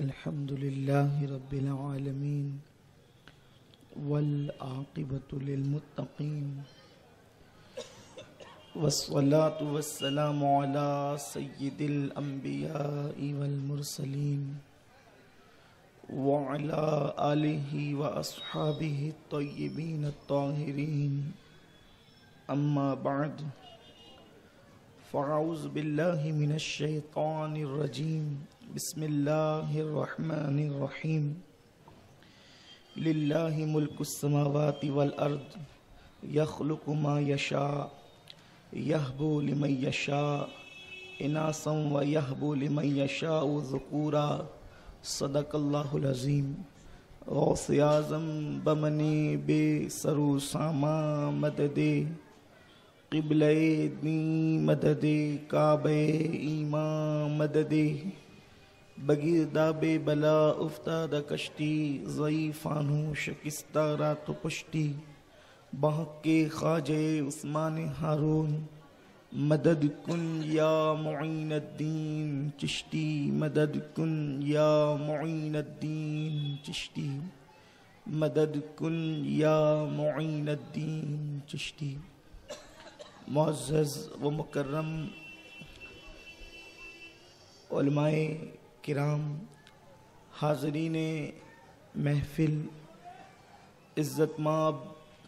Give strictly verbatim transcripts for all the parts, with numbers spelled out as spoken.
الحمد لله رب العالمين والعاقبة للمتقين والصلاة والسلام على سيد الأنبياء والمرسلين وعلى آله وأصحابه الطيبين الطاهرين أما بعد فأعوذ بالله من الشيطان الرجيم بسم الله الرحمن الرحيم لله ملك السماوات والأرض يخلق ما يشاء يهب لمن يشاء إناثا ويهب لمن يشاء ذكورا صدق الله العظيم غوث اعظم بمنی بے سرو ساما مددے قبلہ دین مددے کعبہ ایمان مددے بگیردہ بے بلا افتادہ کشتی ضعیفانو شکستہ رات و پشتی بحق کے خواجہ عثمان ہارون مدد کن یا معین الدین چشتی مدد کن یا معین الدین چشتی مدد کن یا معین الدین چشتی۔ معزز و مکرم علماء کرام، حاضرین محفل، عزت ماب،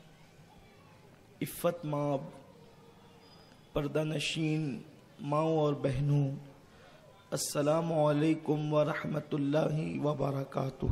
عفت ماب، پردہ نشین ماؤں اور بہنوں، السلام علیکم ورحمۃ اللہ وبرکاتہ۔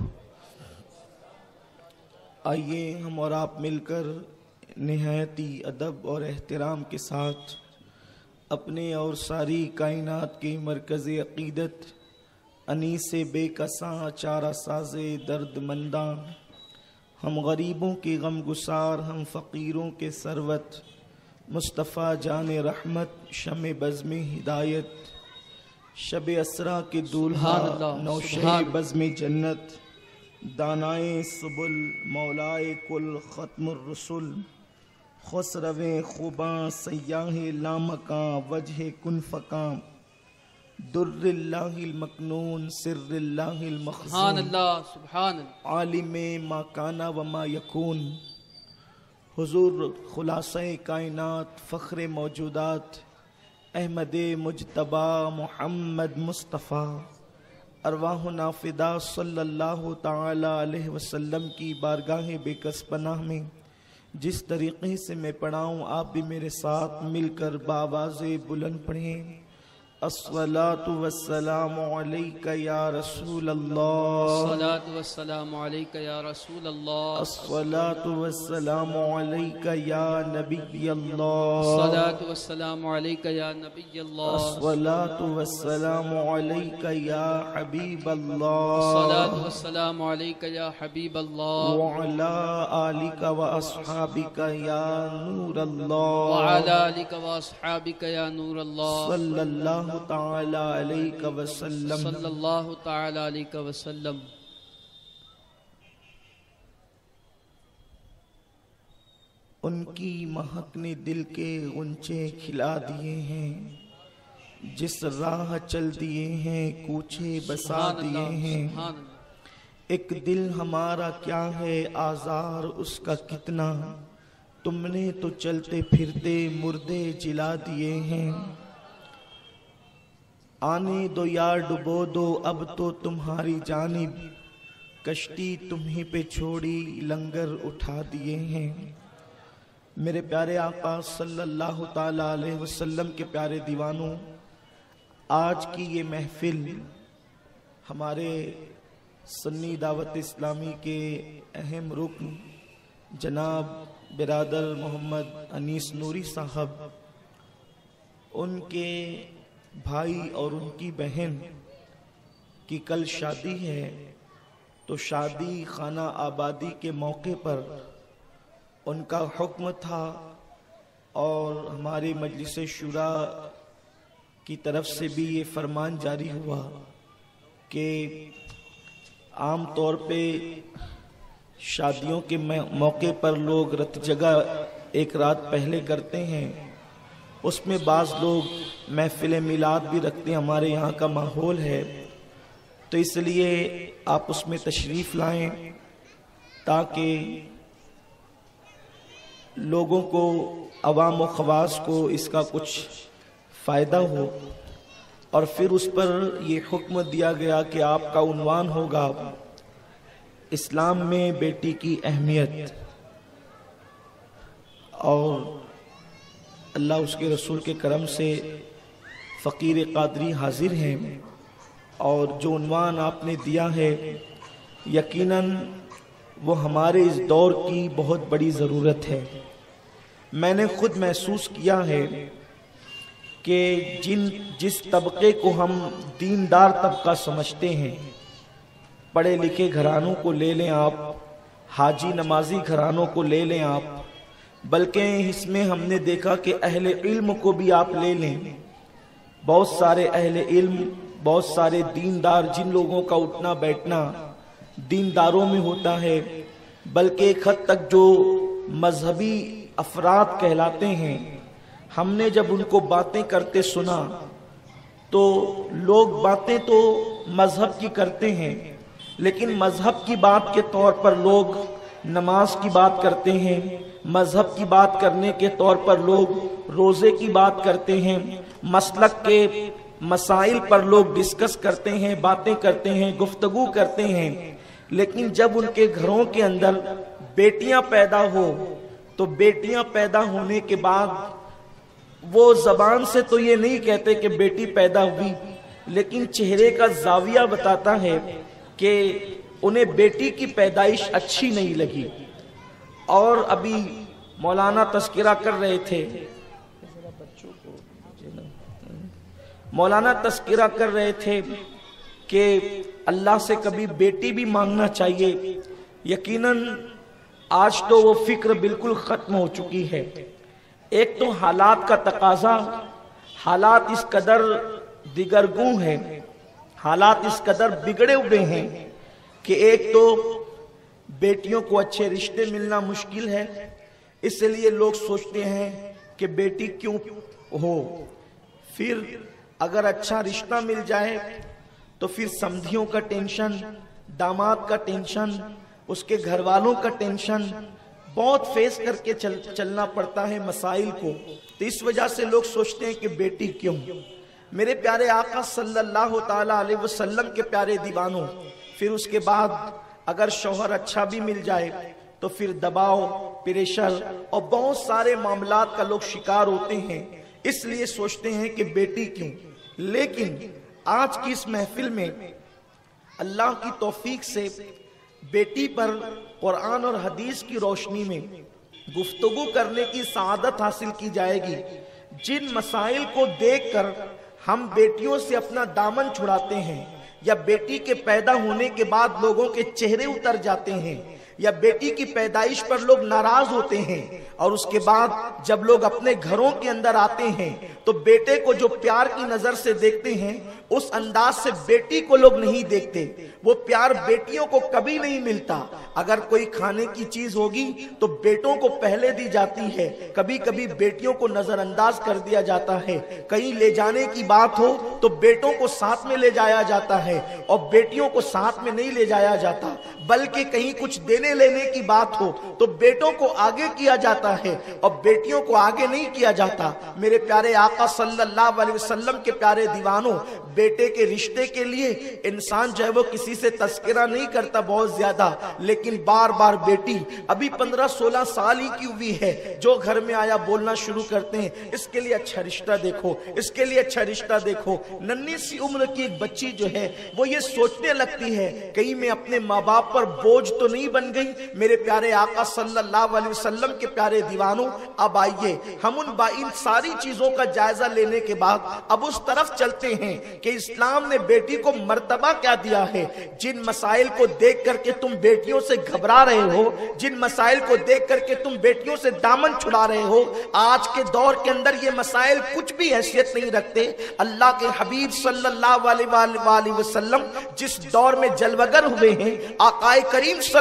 آئیے ہم اور آپ مل کر نہایتی ادب اور احترام کے ساتھ اپنے اور ساری کائنات کی مرکز عقیدت انیس بے کساں چارہ ساز درد منداں، ہم غریبوں کے غم گسار، ہم فقیروں کے ثروت، مصطفیٰ جان رحمت، شمع بزم ہدایت، شب اسرا کے دولہا، نوشہ بزم جنت، دانائے سبل، مولائے کل، ختم الرسل، خسرو خوباں، سیاہ لامکاں، وجہ کن فکاں، در اللہ المکنون، سر اللہ المخزون، سبحان اللہ سبحان اللہ، عالم ما کانا وما یکون، حضور خلاصہ کائنات، فخر موجودات، احمد مجتبی محمد مصطفیٰ، ارواحنا فدا صلی اللہ تعالی علیہ وسلم کی بارگاہ بے کس پناہ میں جس طریقے سے میں پڑھاؤں آپ بھی میرے ساتھ مل کر بآواز بلند پڑھیں۔ الصلاة والسلام علیکہ یا رسول اللہ، الصلاة والسلام علیکہ یا رسول اللہ، الصلاة والسلام علیکہ یا نبی اللہ، الصلاة والسلام علیکہ یا نبی اللہ، الصلاة والسلام علیکہ یا حبیب اللہ، الصلاة والسلام علیکہ یا حبیب اللہ، وعلی آلک و اصحابک یا نور اللہ، وعلی آلک و اصحابک یا نور اللہ، صلی اللہ تعالی علیہ وسلم، صلی اللہ تعالی علیہ وسلم۔ ان کی مہک نے دل کے غنچے کھلا دیے ہیں، جس راہ چل دیے ہیں کوچے بسا دیے ہیں، ایک دل ہمارا کیا ہے آزار اس کا کتنا، تم نے تو چلتے پھرتے مردے جلا دیے ہیں، آنے دو یار ڈبو دو اب تو تمہاری جانب، کشتی تمہیں پہ چھوڑی لنگر اٹھا دیے ہیں۔ میرے پیارے آقا صلی اللہ تعالی علیہ وسلم کے پیارے دیوانوں، آج کی یہ محفل ہمارے سنی دعوت اسلامی کے اہم رکن جناب برادر محمد انیس نوری صاحب، ان کے بھائی اور ان کی بہن کی کل شادی ہے، تو شادی خانہ آبادی کے موقع پر ان کا حکم تھا اور ہماری مجلس شورا کی طرف سے بھی یہ فرمان جاری ہوا کہ عام طور پہ شادیوں کے موقع پر لوگ رت جگہ ایک رات پہلے کرتے ہیں، اس میں بعض لوگ محفل میلاد بھی رکھتے ہیں، ہمارے یہاں کا ماحول ہے، تو اس لیے آپ اس میں تشریف لائیں تاکہ لوگوں کو، عوام و خواص کو اس کا کچھ فائدہ ہو۔ اور پھر اس پر یہ حکم دیا گیا کہ آپ کا عنوان ہوگا اسلام میں بیٹی کی اہمیت، اور اللہ اس کے رسول کے کرم سے فقیر قادری حاضر ہیں، اور جو عنوان آپ نے دیا ہے یقیناً وہ ہمارے اس دور کی بہت بڑی ضرورت ہے۔ میں نے خود محسوس کیا ہے کہ جن جس طبقے کو ہم دیندار طبقہ سمجھتے ہیں، پڑھے لکھے گھرانوں کو لے لیں آپ، حاجی نمازی گھرانوں کو لے لیں آپ، بلکہ اس میں ہم نے دیکھا کہ اہل علم کو بھی آپ لے لیں، بہت سارے اہل علم، بہت سارے دیندار، جن لوگوں کا اٹھنا بیٹھنا دینداروں میں ہوتا ہے، بلکہ ایک حد تک جو مذہبی افراد کہلاتے ہیں، ہم نے جب ان کو باتیں کرتے سنا تو لوگ باتیں تو مذہب کی کرتے ہیں، لیکن مذہب کی بات کے طور پر لوگ نماز کی بات کرتے ہیں، مذہب کی بات کرنے کے طور پر لوگ روزے کی بات کرتے ہیں، مسلک کے مسائل پر لوگ ڈسکس کرتے ہیں، باتیں کرتے ہیں، گفتگو کرتے ہیں، لیکن جب ان کے گھروں کے اندر بیٹیاں پیدا ہو تو بیٹیاں پیدا ہونے کے بعد وہ زبان سے تو یہ نہیں کہتے کہ بیٹی پیدا ہوئی، لیکن چہرے کا زاویہ بتاتا ہے کہ انہیں بیٹی کی پیدائش اچھی نہیں لگی۔ اور ابھی مولانا تذکرہ کر رہے تھے مولانا تذکرہ کر رہے تھے کہ اللہ سے کبھی بیٹی بھی مانگنا چاہیے۔ یقیناً آج تو وہ فکر بالکل ختم ہو چکی ہے۔ ایک تو حالات کا تقاضا، حالات اس قدر دیگرگوں ہیں، حالات اس قدر بگڑے ہوئے ہیں کہ ایک تو بیٹیوں کو اچھے رشتے ملنا مشکل ہے، اس لیے لوگ سوچتے ہیں کہ بیٹی کیوں ہو، پھر اگر اچھا رشتہ مل جائے تو پھر سمدھیوں کا ٹینشن، داماد کا ٹینشن، اس کے گھر والوں کا ٹینشن، بہت فیس کر کے چل چلنا پڑتا ہے مسائل کو۔ تو اس وجہ سے لوگ سوچتے ہیں کہ بیٹی کیوں۔ میرے پیارے آقا صلی اللہ تعالی علیہ وسلم کے پیارے دیوانوں، پھر اس کے بعد اگر شوہر اچھا بھی مل جائے تو پھر دباؤ، پریشر اور بہت سارے معاملات کا لوگ شکار ہوتے ہیں، اس لیے سوچتے ہیں کہ بیٹی کیوں۔ لیکن آج کی اس محفل میں اللہ کی توفیق سے بیٹی پر قرآن اور حدیث کی روشنی میں گفتگو کرنے کی سعادت حاصل کی جائے گی۔ جن مسائل کو دیکھ کر ہم بیٹیوں سے اپنا دامن چھڑاتے ہیں، یا بیٹی کے پیدا ہونے کے بعد لوگوں کے چہرے اتر جاتے ہیں، یا بیٹی کی پیدائش پر لوگ ناراض ہوتے ہیں، اور اس کے بعد جب لوگ اپنے گھروں کے اندر آتے ہیں تو بیٹے کو جو پیار کی نظر سے دیکھتے ہیں اس انداز سے بیٹی کو لوگ نہیں دیکھتے۔ وہ پیار بیٹیوں کو کبھی نہیں ملتا۔ اگر کوئی کھانے کی چیز ہوگی تو بیٹوں کو پہلے دی جاتی ہے، کبھی کبھی بیٹیوں کو نظر انداز کر دیا جاتا ہے۔ کہیں لے جانے کی بات ہو تو بیٹوں کو ساتھ میں لے جایا جاتا ہے اور بیٹیوں کو ساتھ میں نہیں لے جایا جاتا، بلکہ کہیں کچھ دینے لینے کی بات ہو تو بیٹوں کو آگے کیا جاتا ہے اور بیٹیوں کو آگے نہیں کیا جاتا۔ میرے پیارے آقا صلی اللہ علیہ وسلم کے پیارے دیوانوں، بیٹے کے رشتے کے لیے انسان جو ہے وہ کسی سے تذکرہ نہیں کرتا بہت زیادہ، لیکن بار بار بیٹی ابھی پندرہ سولہ سال ہی کی ہوئی ہے، جو گھر میں آیا بولنا شروع کرتے ہیں، اس کے لیے اچھا رشتہ دیکھو، اس کے لیے اچھا رشتہ دیکھو۔ ننھی سی عمر کی ایک بچی جو ہے وہ یہ سوچنے لگتی ہے کہیں میں اپنے ماں باپ پر بوجھ تو نہیں بن گئی۔ میرے پیارے آقا صلی اللہ علیہ وسلم کے پیارے دیوانوں، اب آئیے ہم ان ان ساری چیزوں کا جائزہ لینے کے بعد اب اس طرف چلتے ہیں کہ اسلام نے بیٹی کو مرتبہ کیا دیا ہے۔ جن مسائل کو دیکھ کر کے تم بیٹیوں سے گھبرا رہے ہو، جن مسائل کو دیکھ کر کے تم بیٹیوں سے دامن چھڑا رہے ہو، آج کے دور کے اندر یہ مسائل کچھ بھی حیثیت نہیں رکھتے۔ اللہ کے حبیب صلی اللہ علیہ وآلہ وسلم جس دور میں جلوگر ہوئے ہیں، آقا کریم صلی اللہ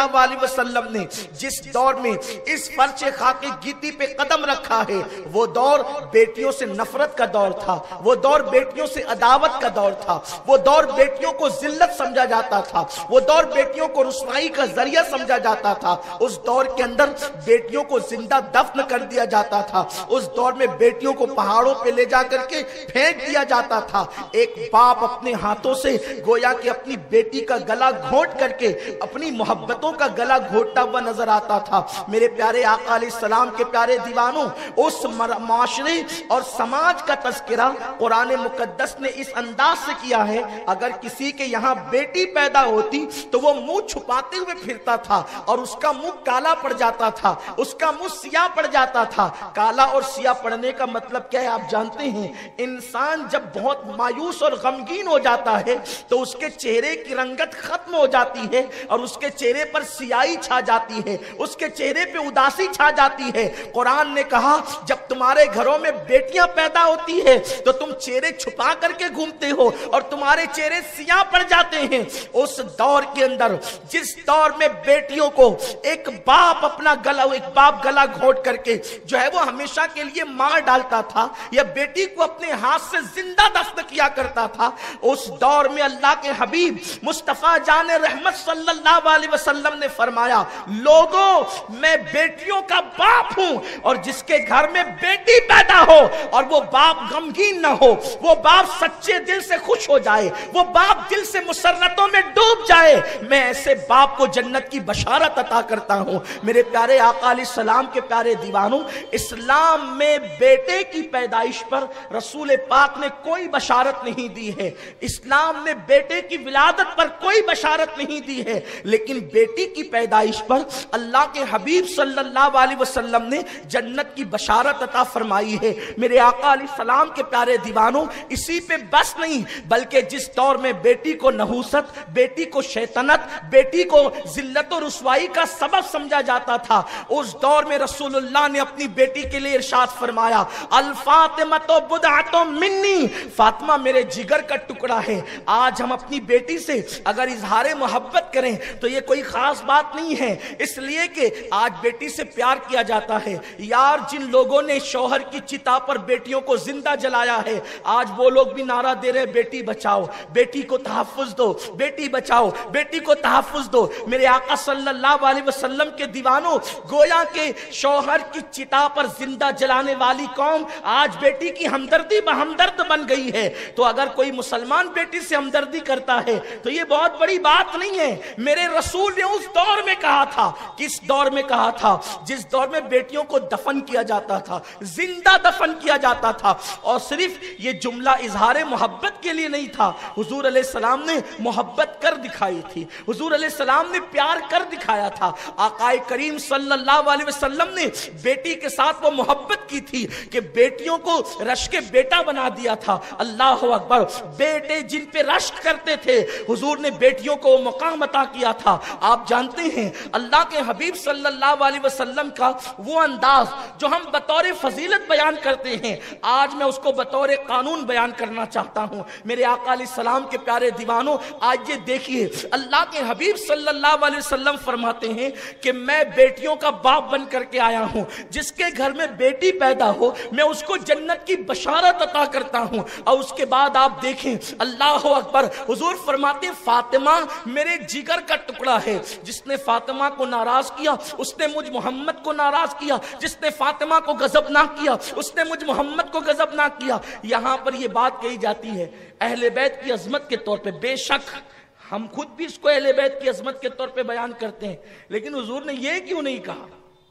اللہ علیہ وسلم نے جس دور میں اس فرش خاک گیتی پہ قدم رکھا ہے وہ دور بیٹیوں سے نفرت کا دور تھا، وہ دور بیٹیوں سے عداوت کا دور تھا، وہ دور بیٹیوں کو ذلت سمجھا جاتا تھا، وہ دور بیٹیوں کو رسوائی کا ذریعہ سمجھا جاتا تھا۔ اس دور کے اندر بیٹیوں کو زندہ دفن کر دیا جاتا تھا، اس دور میں بیٹیوں کو پہاڑوں پہ لے جا کر کے پھینک دیا جاتا تھا۔ ایک باپ اپنے ہاتھوں سے گویا کہ اپنی بیٹی کا گلا گھونٹ کر کے اپنی محبتوں کا گلا گھونٹتا ہوا نظر آتا تھا۔ میرے پیارے آقا علیہ السلام کے پیارے دیوانوں، اس معاشرے اور سماج کا تذکرہ قرآن مقدس نے اس انداز سے کیا ہے، اگر کسی کے یہاں بیٹی پیدا ہوتی تو وہ منہ چھپاتے ہوئے پھرتا تھا اور اس کا منہ کالا پڑ جاتا تھا، اس کا منہ سیاہ پڑ جاتا تھا۔ کالا اور سیاہ پڑنے کا مطلب کیا ہے آپ جانتے ہیں؟ انسان جب بہت مایوس اور غمگین ہو جاتا ہے تو اس کے چہرے کی رنگت ختم ہو جاتی ہے اور اس کے چہرے پر سیاہی چھا جاتی ہے، اس کے چہرے پہ اداسی چھا جاتی ہے۔ قرآن نے کہا جب تمہارے گھروں میں بیٹیاں پیدا ہوتی ہے تو تم چہرے چھپا کر کے گھومتے ہو اور تمہارے چہرے سیاہ پڑ جاتے ہیں۔ اس دور کے اندر جس دور میں بیٹیوں کو ایک باپ اپنا گلا ایک باپ گلا گھونٹ کر کے جو ہے وہ ہمیشہ کے لیے مار ڈالتا تھا یا بیٹی کو اپنے ہاتھ سے زندہ دفن کیا کرتا تھا، اس دور میں اللہ کے حبیب مصطفیٰ جان رحمت صلی اللہ علیہ وسلم نے فرمایا لوگوں میں بیٹیوں کا باپ ہوں، اور جس کے گھر میں بیٹی پیدا ہو اور وہ باپ غمگین نہ ہو، وہ باپ سچے دل سے خوش ہو جائے، وہ باپ دل سے مسرتوں میں ڈوب جائے، میں ایسے باپ کو جنت کی بشارت عطا کرتا ہوں۔ میرے پیارے آقا علیہ السلام کے پیارے دیوانوں، اسلام میں بیٹے کی پیدائش پر رسول پاک نے کوئی بشارت نہیں دی ہے، اسلام نے بیٹے کی ولادت پر کوئی بشارت نہیں دی ہے، لیکن بیٹی کی پیدائش پر اللہ کے حبیب صلی اللہ علیہ وسلم نے جنت کی بشارت عطا فرمائی ہے۔ میرے آقا علیہ السلام کے پیارے دیوانوں، اسی پہ بس نہیں بلکہ جس دور میں بیٹی کو نحوست، بیٹی کو شیطنت، بیٹی کو ذلت و رسوائی کا سبب سمجھا جاتا تھا، اس دور میں رسول اللہ نے اپنی بیٹی کے لیے ارشاد فرمایا الفاطمۃ بدعۃ منی، فاطمہ میرے جگر کا ٹکڑا ہے۔ آج ہم اپنی بیٹی سے اگر اظہار محبت کریں تو یہ کوئی خاص بات نہیں ہے، اس لیے کہ آج بیٹی سے پیار کیا جاتا ہے۔ یار جن لوگوں نے شوہر کی چتا پر بیٹیوں کو زندہ جلایا ہے، آج وہ لوگ بھی نعرہ دے رہے بیٹی بچاؤ، بیٹی کو تحفظ دو، بیٹی بچاؤ، بیٹی کو تحفظ دو۔ میرے آقا صلی اللہ علیہ وسلم کے دیوانوں، گویا کہ شوہر کی چتا پر زندہ جلانے والی قوم آج بیٹی کی ہمدردی بہمدرد بن گئی ہے۔ تو اگر کوئی مسلمان بیٹی سے ہمدردی کرتا ہے تو یہ بہت بڑی بات نہیں ہے۔ میرے رسول نے اس دور میں کہا تھا، کس دور میں کہا تھا؟ جس دور میں بیٹیوں کو دفن کیا جاتا تھا، زندہ دفن کیا جاتا تھا، اور صرف یہ جملہ اظہار محبت کے لیے نہیں تھا، حضور علیہ السلام نے محبت کر دکھائی تھی، حضور علیہ السلام نے پیار کر دکھایا تھا۔ آقا کریم صلی اللہ علیہ وسلم نے بیٹی کے ساتھ وہ محبت کی تھی کہ بیٹیوں کو رشک بیٹا بنا دیا تھا۔ اللہ اکبر، بیٹے جن پہ رشک کرتے تھے حضور نے بیٹیوں کو مقام عطا کیا تھا۔ آپ جانتے ہیں اللہ کے حبیب صلی اللہ علیہ وسلم کا وہ انداز جو ہم بطور فضیلت بیان کرتے ہیں، آج میں اس کو بطور قانون بیان کرنا چاہتا ہوں۔ میرے آقا علیہ السلام کے پیارے دیوانوں، آج یہ دیکھیے اللہ کے حبیب صلی اللہ علیہ وسلم فرماتے ہیں کہ میں بیٹیوں کا باپ بن کر کے آیا ہوں، جس کے گھر میں بیٹی پیدا ہو میں اس کو جنت کی بشارت عطا کرتا ہوں۔ اور اس کے بعد آپ دیکھیں اللہ اکبر، حضور فرماتے ہیں فاطمہ میرے جگر کا ٹکڑا ہے، جس نے فاطمہ کو ناراض کیا اس نے مجھ محمد کو ناراض کیا، جس نے فاطمہ کو غضبناک کیا اس نے مجھ محمد کو غضبناک کیا۔ یہاں پر یہ بات کہی جاتی ہے اہل بیت کی عظمت کے طور پہ، بے شک ہم خود بھی اس کو اہل بیت کی عظمت کے طور پہ بیان کرتے ہیں، لیکن حضور نے یہ کیوں نہیں کہا؟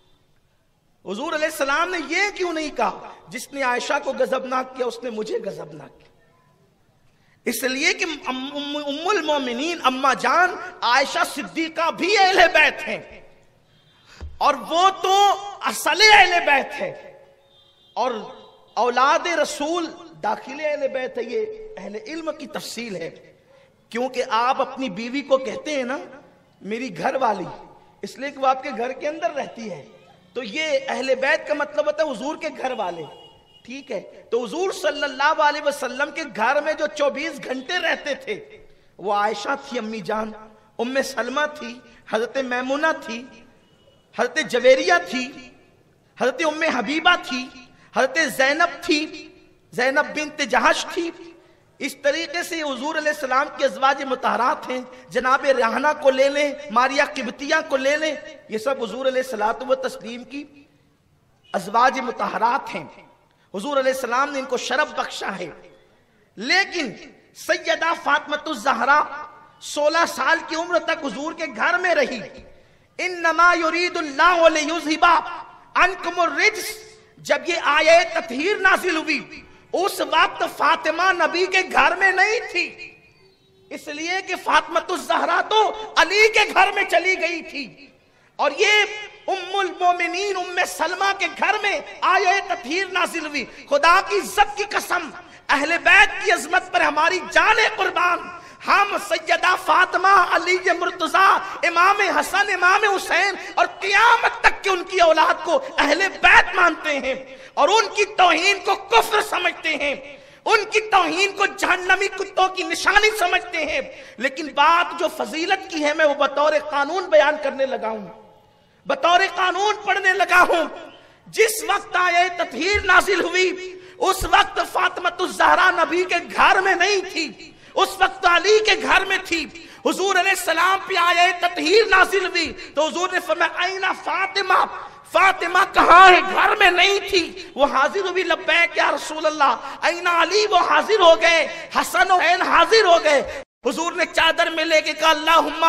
حضور علیہ السلام نے یہ کیوں نہیں کہا جس نے عائشہ کو غضبناک کیا اس نے مجھے غضبناک کیا؟ اس لیے کہ ام المومنین اما جان عائشہ صدیقہ بھی اہل بیت ہیں، اور وہ تو اصل اہل بیت ہے، اور اولاد رسول داخل اہل بیت ہے۔ یہ اہل علم کی تفصیل ہے، کیونکہ آپ اپنی بیوی کو کہتے ہیں نا میری گھر والی، اس لیے کہ وہ آپ کے گھر کے اندر رہتی ہے، تو یہ اہل بیت کا مطلب ہوتا ہے حضور کے گھر والے، ٹھیک ہے؟ تو حضور صلی اللہ علیہ وسلم کے گھر میں جو چوبیس گھنٹے رہتے تھے وہ عائشہ تھی امی جان، ام سلمہ تھی، حضرت میمونہ تھی، حضرت جویریہ تھی، حضرت ام حبیبہ تھی، حضرت زینب تھی، زینب بنت جہش تھی. اس طریقے سے حضور علیہ السلام کی ازواج مطہرات ہیں. جناب ریحانہ کو لے لیں، ماریہ قبطیہ کو لے لیں، یہ سب حضور علیہ الصلوۃ والتسلیم کی ازواج مطہرات ہیں. حضور علیہ السلام نے ان کو شرف بخشا ہے. لیکن سیدہ فاطمۃ الزہرا سولہ سال کی عمر تک حضور کے گھر میں رہی. انما یرید اللہ لیذھب عنکم الرجس، جب یہ آیہ تطہیر نازل ہوئی اس وقت فاطمہ نبی کے گھر میں نہیں تھی، اس لیے کہ فاطمۃ الزہرا تو علی کے گھر میں چلی گئی تھی، اور یہ ام المومنین ام سلمہ کے گھر میں آیہ تطہیر نازل ہوئی. خدا کی عزت کی قسم، اہل بیت کی عظمت پر ہماری جان قربان، ہم سیدہ فاطمہ، علی مرتضیٰ، امام حسن، امام حسین اور قیامت تک کے ان کی اولاد کو اہل بیت مانتے ہیں، اور ان کی توہین کو کفر سمجھتے ہیں، ان کی توہین کو جہنمی کتوں کی نشانی سمجھتے ہیں. لیکن بات جو فضیلت کی ہے میں وہ بطور قانون بیان کرنے لگا ہوں، بطور قانون پڑھنے لگا ہوں. جس وقت آیہ تطہیر نازل ہوئی اس وقت فاطمۃ الزہرا نبی کے گھر میں نہیں تھی، اس وقت علی کے گھر میں تھی. حضور علیہ السلام پہ آیہ تطہیر نازل ہوئی تو حضور نے فرمایا این فاطمہ، فاطمہ کہاں ہے؟ گھر میں نہیں تھی. وہ حاضر ہوئی، لبیک یا رسول اللہ. این علی، وہ حاضر ہو گئے. حسن و حسین حاضر ہو گئے. حضور نے چادر میں لے کے کہا اللہم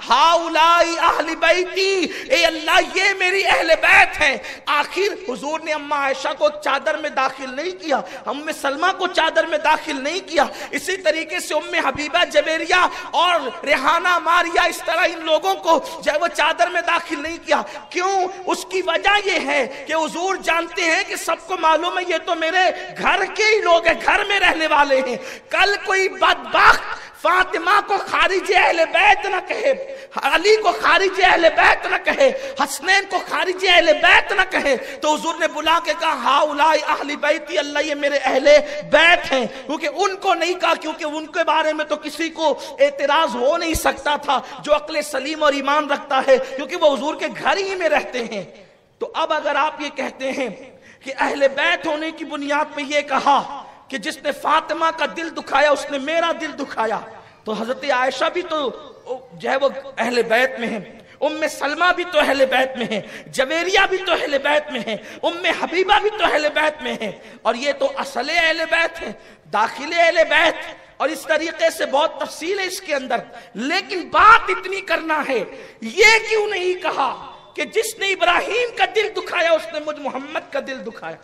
ہاؤلائی اہل بیتی، اے اللہ یہ میری اہل بیت ہیں. آخر حضور نے اماں عائشہ کو چادر میں داخل نہیں کیا، ام سلمہ کو چادر میں داخل نہیں کیا. اسی طریقے سے ام حبیبہ، جویریہ اور ریحانہ، ماریہ، اس طرح ان لوگوں کو جو ہے وہ چادر میں داخل نہیں کیا. کیوں؟ اس کی وجہ یہ ہے کہ حضور جانتے ہیں کہ سب کو معلوم ہے یہ تو میرے گھر کے ہی لوگ ہیں، گھر میں رہنے والے ہیں. کل کوئی بدبخت فاطمہ کو خارج اہل بیت نہ کہے، علی کو خارج اہل بیت نہ کہے، حسنین کو خارج اہل بیت نہ کہے، تو حضور نے بلا کے کہا ہاؤلائی اہل بیتی، اللہ یہ میرے اہل بیت ہیں. کیونکہ ان کو نہیں کہا، کیونکہ ان کے بارے میں تو کسی کو اعتراض ہو نہیں سکتا تھا جو عقل سلیم اور ایمان رکھتا ہے، کیونکہ وہ حضور کے گھر ہی میں رہتے ہیں. تو اب اگر آپ یہ کہتے ہیں کہ اہل بیت ہونے کی بنیاد پہ یہ کہا کہ جس نے فاطمہ کا دل دکھایا اس نے میرا دل دکھایا، تو حضرت عائشہ بھی تو جو ہے وہ اہل بیت میں ہیں، ام سلمہ بھی تو اہل بیت میں ہیں، جویریہ بھی تو اہل بیت میں ہیں، ام حبیبہ بھی تو اہل بیت میں ہیں، اور یہ تو اصل اہل بیت ہیں، داخل اہل بیت. اور اس طریقے سے بہت تفصیل ہے اس کے اندر. لیکن بات اتنی کرنا ہے، یہ کیوں نہیں کہا کہ جس نے ابراہیم کا دل دکھایا اس نے مجھ محمد کا دل دکھایا؟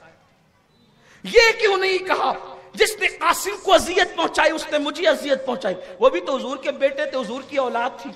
یہ کیوں نہیں کہا جس نے قاسم کو اذیت پہنچائی اس نے مجھے اذیت پہنچائی؟ وہ بھی تو حضور کے بیٹے تھے، حضور کی اولاد تھی،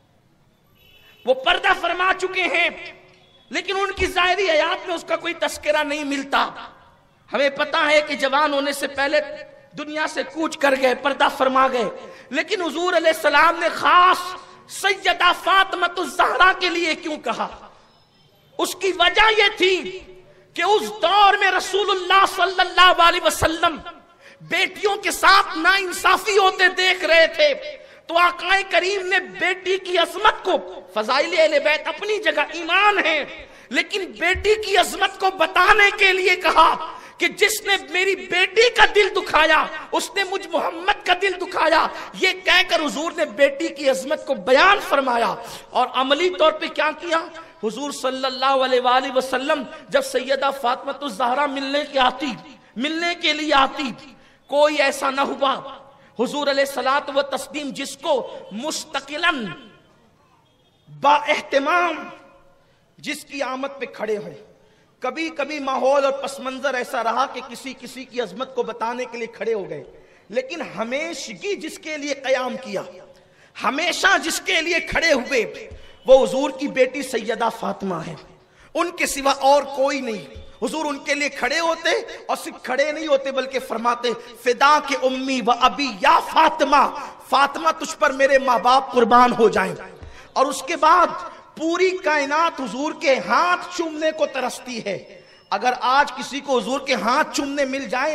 وہ پردہ فرما چکے ہیں، لیکن ان کی ظاہری حیات میں اس کا کوئی تذکرہ نہیں ملتا. ہمیں پتا ہے کہ جوان ہونے سے پہلے دنیا سے کوچ کر گئے، پردہ فرما گئے، لیکن حضور علیہ السلام نے خاص سیدہ فاطمۃ الزہرا کے لیے کیوں کہا؟ اس کی وجہ یہ تھی کہ اس دور میں رسول اللہ صلی اللہ علیہ وسلم بیٹیوں کے ساتھ ناانصافی ہوتے دیکھ رہے تھے، تو آقا کریم نے بیٹی کی عظمت کو، فضائل اہل بیت اپنی جگہ ایمان ہے، لیکن بیٹی کی عظمت کو بتانے کے لیے کہا کہ جس نے میری بیٹی کا دل دکھایا اس نے مجھ محمد کا دل دکھایا. یہ کہہ کر حضور نے بیٹی کی عظمت کو بیان فرمایا. اور عملی طور پہ کیا کیا؟ حضور صلی اللہ علیہ وآلہ وسلم جب سیدہ فاطمۃ الزہرا ملنے کے آتی ملنے کے لیے آتی کوئی ایسا نہ ہوا حضور علیہ الصلوۃ والتسلیم جس کو مستقلاً با اہتمام جس کی آمد پہ کھڑے ہوئے. کبھی کبھی ماحول اور پس منظر ایسا رہا کہ کسی کسی کی عظمت کو بتانے کے لیے کھڑے ہو گئے، لیکن ہمیشگی جس کے لیے قیام کیا، ہمیشہ جس کے لیے کھڑے ہوئے، وہ حضور کی بیٹی سیدہ فاطمہ ہے. ان کے سوا اور کوئی نہیں. حضور ان کے لیے کھڑے ہوتے، اور صرف کھڑے نہیں ہوتے بلکہ فرماتے فدا کے امی و ابی یا فاطمہ، فاطمہ تجھ پر میرے ماں باپ قربان ہو جائیں. اور اس کے بعد پوری کائنات حضور کے ہاتھ چومنے کو ترستی ہے. اگر آج کسی کو حضور کے ہاتھ چومنے مل جائے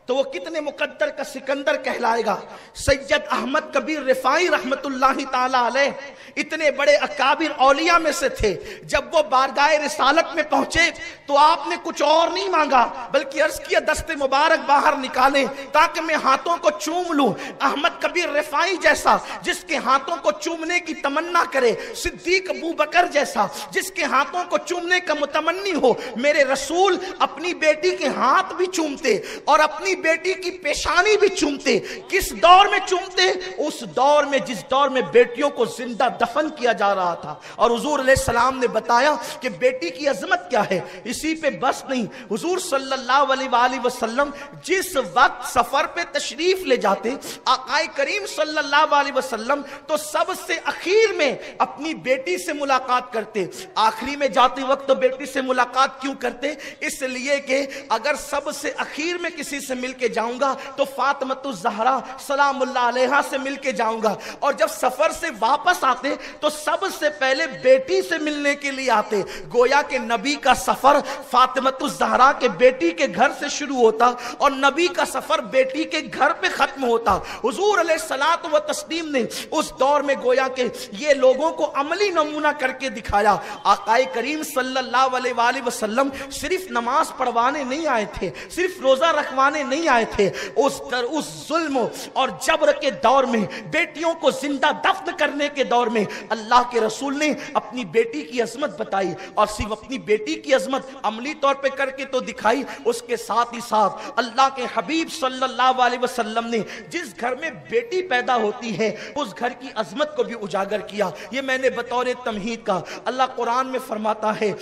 تو وہ کتنے مقدر کا سکندر کہلائے گا۔ سید احمد کبیر رفاعی رحمت اللہ تعالی علیہ اتنے بڑے اکابر اولیاء میں سے تھے، جب وہ بارگاہ رسالت میں پہنچے تو آپ نے کچھ اور نہیں مانگا بلکہ عرض کیا دست مبارک باہر نکالیں تاکہ میں ہاتھوں کو چوم لوں۔ احمد کبیر رفاعی جیسا جس کے ہاتھوں کو چومنے کی تمنا کرے، صدیق ابو بکر جیسا جس کے ہاتھوں کو چومنے کا متمنی ہو، میرے رسول اپنی بیٹی کے ہاتھ بھی چومتے اور اپنی بیٹی کی پیشانی بھی چومتے۔ کس دور میں چومتے؟ اس دور میں جس دور میں بیٹیوں کو زندہ دفن کیا جا رہا تھا، اور حضور علیہ السلام نے بتایا کہ بیٹی کی عظمت کیا ہے۔ اسی پہ بس نہیں، حضور صلی اللہ علیہ وآلہ وسلم جس وقت سفر پہ تشریف لے جاتے آقا کریم صلی اللہ علیہ وسلم تو سب سے اخیر میں اپنی بیٹی سے ملاقات کرتے۔ آخری میں جاتے وقت تو بیٹی سے ملاقات کیوں کرتے؟ اس لیے کہ اگر سب سے اخیر میں کسی سے مل کے جاؤں گا تو فاطمۃ الزہرا سلام اللہ علیہا سے مل کے جاؤں گا، اور جب سفر سے واپس آتے تو سب سے پہلے بیٹی سے ملنے کے لیے آتے۔ گویا کہ نبی کا سفر فاطمۃ الزہرا کے بیٹی کے گھر سے شروع ہوتا اور نبی کا سفر بیٹی کے گھر پہ ختم ہوتا۔ حضور علیہ الصلوۃ و تسلیم نے اس دور میں گویا کہ یہ لوگوں کو عملی نمونہ کر کے دکھایا۔ آقا کریم صلی اللہ علیہ وآلہ وسلم صرف نماز پڑھوانے نہیں آئے تھے، صرف روزہ رکھوانے نہیں آئے تھے، اس در اس ظلم اور جبر کے دور میں، بیٹیوں کو زندہ دفن کرنے کے دور میں اللہ کے رسول نے اپنی بیٹی کی عظمت بتائی، اور صرف اپنی بیٹی کی عظمت عملی طور پہ کر کے تو دکھائی، اس کے ساتھ ہی ساتھ اللہ کے حبیب صلی اللہ علیہ وسلم نے جس گھر میں بیٹی پیدا ہوتی ہے اس گھر کی عظمت کو بھی اجاگر کیا۔ یہ میں نے بطور تمہید کا، اللہ قرآن میں فرماتا ہے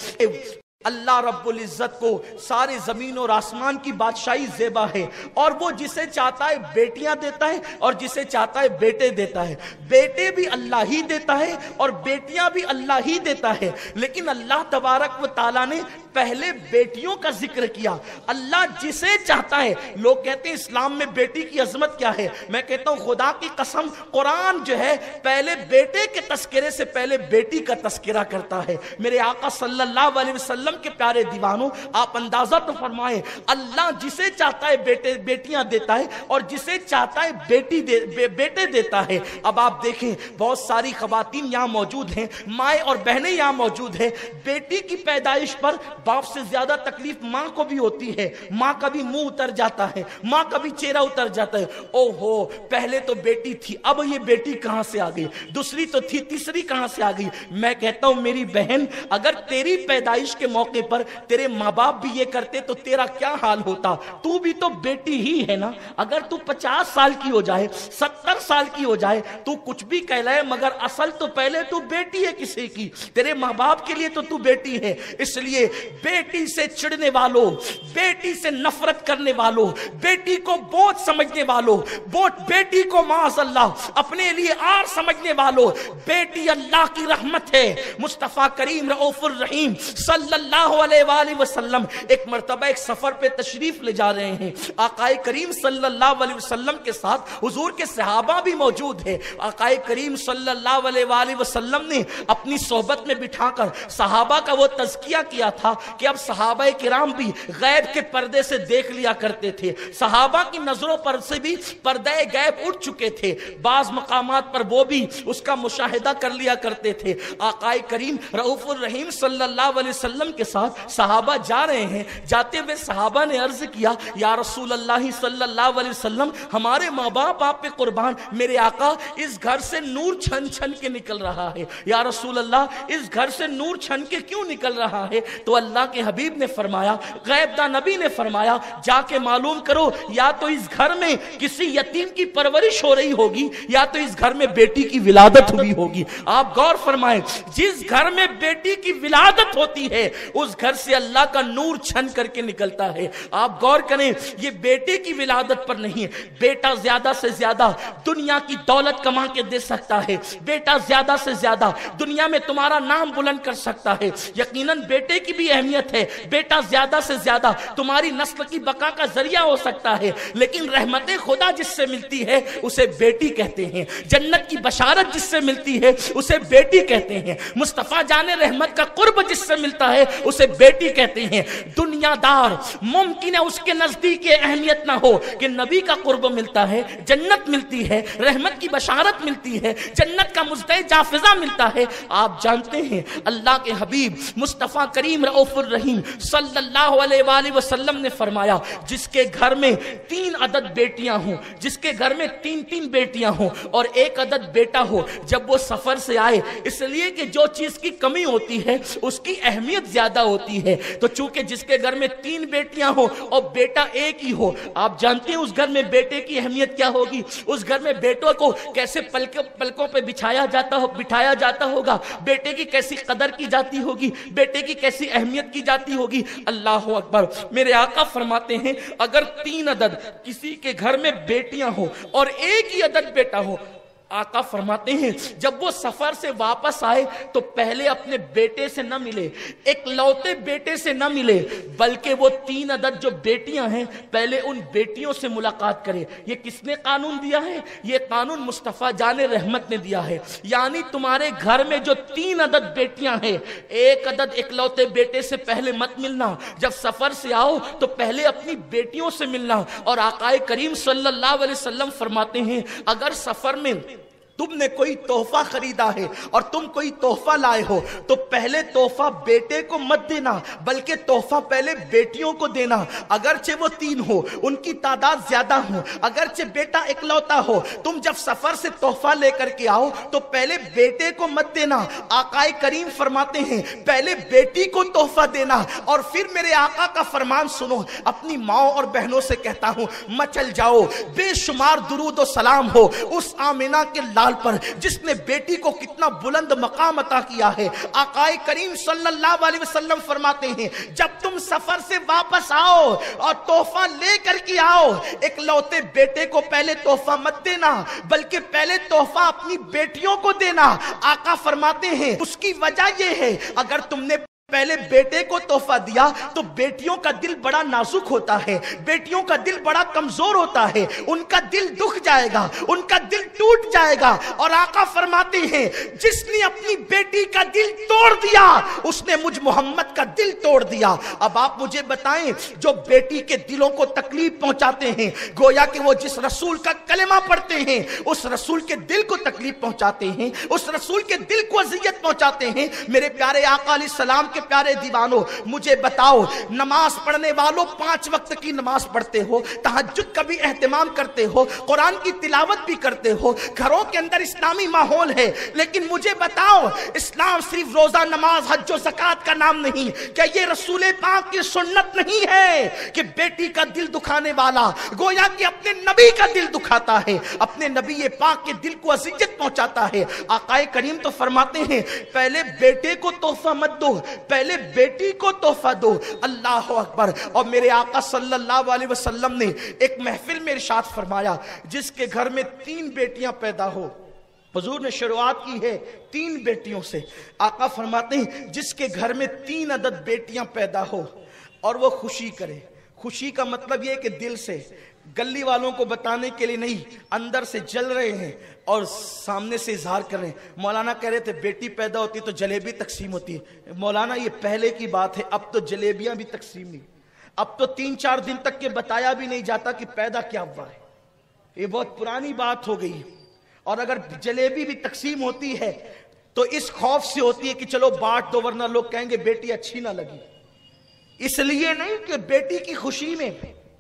اللہ رب العزت کو سارے زمین اور آسمان کی بادشاہی زیبا ہے، اور وہ جسے چاہتا ہے بیٹیاں دیتا ہے اور جسے چاہتا ہے بیٹے دیتا ہے۔ بیٹے بھی اللہ ہی دیتا ہے اور بیٹیاں بھی اللہ ہی دیتا ہے، لیکن اللہ تبارک و تعالیٰ نے پہلے بیٹیوں کا ذکر کیا۔ اللہ جسے چاہتا ہے، لوگ کہتے ہیں اسلام میں بیٹی کی عظمت کیا ہے، میں کہتا ہوں خدا کی قسم قرآن جو ہے پہلے بیٹے کے تذکرے سے پہلے بیٹی کا تذکرہ کرتا ہے۔ میرے آقا صلی اللہ علیہ وسلم کے پیارے دیوانوں، آپ اندازہ تو فرمائیں، اللہ جسے چاہتا ہے بیٹے بیٹیاں دیتا ہے اور جسے چاہتا ہے بیٹی دے بے بیٹے دیتا ہے۔ اب آپ دیکھیں بہت ساری خواتین یہاں موجود ہیں، مائیں اور بہنیں یہاں موجود ہیں، بیٹی کی پیدائش پر باپ سے زیادہ تکلیف ماں کو بھی ہوتی ہے، ماں کا بھی منہ اتر جاتا ہے، ماں کا بھی چہرہ اتر جاتا ہے، او ہو پہلے تو بیٹی تھی اب یہ بیٹی کہاں سے آ گئی، دوسری تو تھی تیسری کہاں سے آ گئی۔ میں کہتا ہوں میری بہن، اگر تیری پیدائش کے موقع پر تیرے ماں باپ بھی یہ کرتے تو تیرا کیا حال ہوتا؟ تو بھی تو بیٹی ہی ہے نا۔ اگر تو پچاس سال کی ہو جائے، ستر سال کی ہو جائے، تو کچھ بھی کہلائے مگر اصل تو پہلے تو بیٹی ہے کسی کی، تیرے ماں باپ کے لیے تو تو بیٹی ہے۔ اس لیے بیٹی سے چڑھنے والوں، بیٹی سے نفرت کرنے والوں، بیٹی کو بوجھ سمجھنے والوں، بوجھ بیٹی کو معاذ اللہ اپنے لیے آر سمجھنے والوں، بیٹی اللہ کی رحمت ہے۔ مصطفیٰ کریم رؤوف الرحیم صلی اللہ علیہ وآلہ وسلم ایک مرتبہ ایک سفر پہ تشریف لے جا رہے ہیں، آقا کریم صلی اللہ علیہ وسلم کے ساتھ حضور کے صحابہ بھی موجود ہیں۔ آقا کریم صلی اللہ علیہ وآلہ وسلم نے اپنی صحبت میں بٹھا کر صحابہ کا وہ تزکیہ کیا تھا کہ اب صحابہ کرام بھی غیب کے پردے سے دیکھ لیا کرتے تھے، صحابہ کی نظروں پر سے بھی پردے غیب اٹھ چکے تھے، بعض مقامات پر وہ بھی اس کا مشاہدہ کر لیا کرتے تھے۔ آقا کریم رؤوف الرحیم صلی اللہ علیہ وسلم کے ساتھ صحابہ جا رہے ہیں، جاتے ہوئے صحابہ نے عرض کیا یا رسول اللہ صلی اللہ علیہ وسلم ہمارے ماں باپ آپ پہ قربان، میرے آقا اس گھر سے نور چھن چھن کے نکل رہا ہے، یا رسول اللہ اس گھر سے نور چھن کے کیوں نکل رہا ہے؟ تو اللہ کے حبیب نے فرمایا، غیب داں نبی نے فرمایا جا کے معلوم کرو یا تو اس گھر میں کسی یتیم کی پرورش ہو رہی ہوگی یا تو اس گھر میں بیٹی کی ولادت ہوئی ہوگی۔ آپ غور فرمائیں، جس گھر میں بیٹی کی ولادت ہوتی ہے اس گھر سے اللہ کا نور چھن کر کے نکلتا ہے۔ آپ غور کریں، یہ بیٹے کی ولادت پر نہیں ہے، بیٹا زیادہ سے زیادہ دنیا کی دولت کما کے دے سکتا ہے، بیٹا زیادہ سے زیادہ دنیا میں تمہارا نام بلند کر سکتا ہے، یقیناً بیٹے کی بھی اہمیت ہے، بیٹا زیادہ سے زیادہ تمہاری نسل کی بقا کا ذریعہ ہو سکتا ہے، لیکن رحمت خدا جس سے ملتی ہے اسے بیٹی کہتے ہیں، جنت کی بشارت جس سے ملتی ہے اسے بیٹی کہتے ہیں، مصطفیٰ جان رحمت کا قرب جس سے ملتا ہے اسے بیٹی کہتے ہیں۔ دنیا دار ممکن ہے اس کے نزدیک یہ اہمیت نہ ہو کہ نبی کا قرب ملتا ہے، جنت ملتی ہے، رحمت کی بشارت ملتی ہے، جنت کا مزدہ جافزہ ملتا ہے۔ آپ جانتے ہیں اللہ کے حبیب مصطفیٰ کریم رؤوف الرحیم صلی اللہ علیہ وآلہ وسلم نے فرمایا جس کے گھر میں تین عدد بیٹیاں ہوں، جس کے گھر میں تین تین بیٹیاں ہوں اور ایک عدد بیٹا ہو، جب وہ سفر سے آئے، اس لیے کہ جو چیز کی کمی ہوتی ہے اس کی اہمیت زیادہ ہوتی ہے، تو چونکہ جس کے گھر میں تین بیٹیاں ہو اور بیٹا ایک ہی ہو، آپ جانتے ہیں اس گھر میں بیٹے کی اہمیت کیا ہوگی، اس گھر میں بیٹوں کو کیسے پلکوں پلکوں پہ بچھایا جاتا ہو بٹھایا جاتا ہوگا، بیٹے کی کیسی قدر کی جاتی ہوگی، بیٹے کی کیسی اہمیت کی جاتی ہوگی۔ اللہ اکبر۔ میرے آقا فرماتے ہیں اگر تین عدد کسی کے گھر میں بیٹیاں ہو اور ایک ہی عدد بیٹا ہو، آقا فرماتے ہیں جب وہ سفر سے واپس آئے تو پہلے اپنے بیٹے سے نہ ملے، ایک لوتے بیٹے سے نہ ملے، بلکہ وہ تین عدد جو بیٹیاں ہیں پہلے ان بیٹیوں سے ملاقات کرے۔ یہ کس نے قانون دیا ہے؟ یہ قانون مصطفیٰ جان رحمت نے دیا ہے، یعنی تمہارے گھر میں جو تین عدد بیٹیاں ہیں، ایک عدد ایک لوتے بیٹے سے پہلے مت ملنا، جب سفر سے آؤ تو پہلے اپنی بیٹیوں سے ملنا۔ اور آقا کریم صلی اللہ علیہ وسلم فرماتے ہیں اگر سفر میں تم نے کوئی تحفہ خریدا ہے اور تم کوئی تحفہ لائے ہو تو پہلے تحفہ بیٹے کو مت دینا، بلکہ تحفہ پہلے بیٹیوں کو دینا، اگرچہ وہ تین ہو، ان کی تعداد زیادہ ہو، اگرچہ بیٹا اکلوتا ہو، تم جب سفر سے تحفہ لے کر کے آؤ تو پہلے بیٹے کو مت دینا۔ آقا کریم فرماتے ہیں پہلے بیٹی کو تحفہ دینا۔ اور پھر میرے آقا کا فرمان سنو، اپنی ماں اور بہنوں سے کہتا ہوں مچل جاؤ، بے شمار درود و سلام ہو اس آمنہ کے لال پر جس نے بیٹی کو کتنا بلند مقام عطا کیا ہے۔ آقا کریم صلی اللہ علیہ وسلم فرماتے ہیں جب تم سفر سے واپس آؤ اور تحفہ لے کر کے آؤ، ایک لوتے بیٹے کو پہلے تحفہ مت دینا، بلکہ پہلے تحفہ اپنی بیٹیوں کو دینا۔ آقا فرماتے ہیں اس کی وجہ یہ ہے اگر تم نے پہلے بیٹے کو تحفہ دیا تو بیٹیوں کا دل بڑا نازک ہوتا ہے، بیٹیوں کا دل بڑا کمزور ہوتا ہے، ان کا دل دکھ جائے گا، ان کا دل ٹوٹ جائے گا۔ اور آقا فرماتے ہیں جس نے اپنی بیٹی کا دل توڑ دیا اس نے مجھ محمد کا دل توڑ دیا۔ اب آپ مجھے بتائیں جو بیٹی کے دلوں کو تکلیف پہنچاتے ہیں، گویا کہ وہ جس رسول کا کلمہ پڑھتے ہیں اس رسول کے دل کو تکلیف پہنچاتے ہیں، اس رسول کے دل کو اذیت پہنچاتے ہیں۔ میرے پیارے آقا علیہ السلام کے پیارے دیوانوں مجھے بتاؤ، نماز پڑھنے والوں پانچ وقت کی نماز پڑھتے ہو، تہجد کا بھی اہتمام کرتے ہو، قرآن کی تلاوت بھی کرتے ہو، گھروں کے اندر اسلامی ماحول ہے، لیکن مجھے بتاؤ اسلام صرف روزہ نماز حج و زکوٰۃ کا نام نہیں، کیا یہ رسول پاک کی سنت نہیں ہے کہ بیٹی کا دل دکھانے والا گویا کہ اپنے نبی کا دل دکھاتا ہے، اپنے نبی پاک کے دل کو اذیت پہنچاتا ہے۔ آقا کریم تو فرماتے ہیں پہلے بیٹے کو تحفہ مت دو، پہلے بیٹی کو تحفہ دو۔ اللہ اکبر۔ اور میرے آقا صلی اللہ علیہ وسلم نے ایک محفل میں ارشاد فرمایا جس کے گھر میں تین بیٹیاں پیدا ہو، حضور نے شروعات کی ہے تین بیٹیوں سے۔ آقا فرماتے ہیں جس کے گھر میں تین عدد بیٹیاں پیدا ہو اور وہ خوشی کرے۔ خوشی کا مطلب یہ کہ دل سے، گلی والوں کو بتانے کے لیے نہیں، اندر سے جل رہے ہیں اور سامنے سے اظہار کر رہے ہیں۔ مولانا کہہ رہے تھے بیٹی پیدا ہوتی تو جلیبی تقسیم ہوتی ہے۔ مولانا یہ پہلے کی بات ہے، اب تو جلیبیاں بھی تقسیم نہیں، اب تو تین چار دن تک کے بتایا بھی نہیں جاتا کہ پیدا کیا ہوا ہے، یہ بہت پرانی بات ہو گئی۔ اور اگر جلیبی بھی تقسیم ہوتی ہے تو اس خوف سے ہوتی ہے کہ چلو بانٹ دو ورنہ لوگ کہیں گے بیٹی اچھی نہ لگی، اس لیے نہیں کہ بیٹی کی خوشی میں،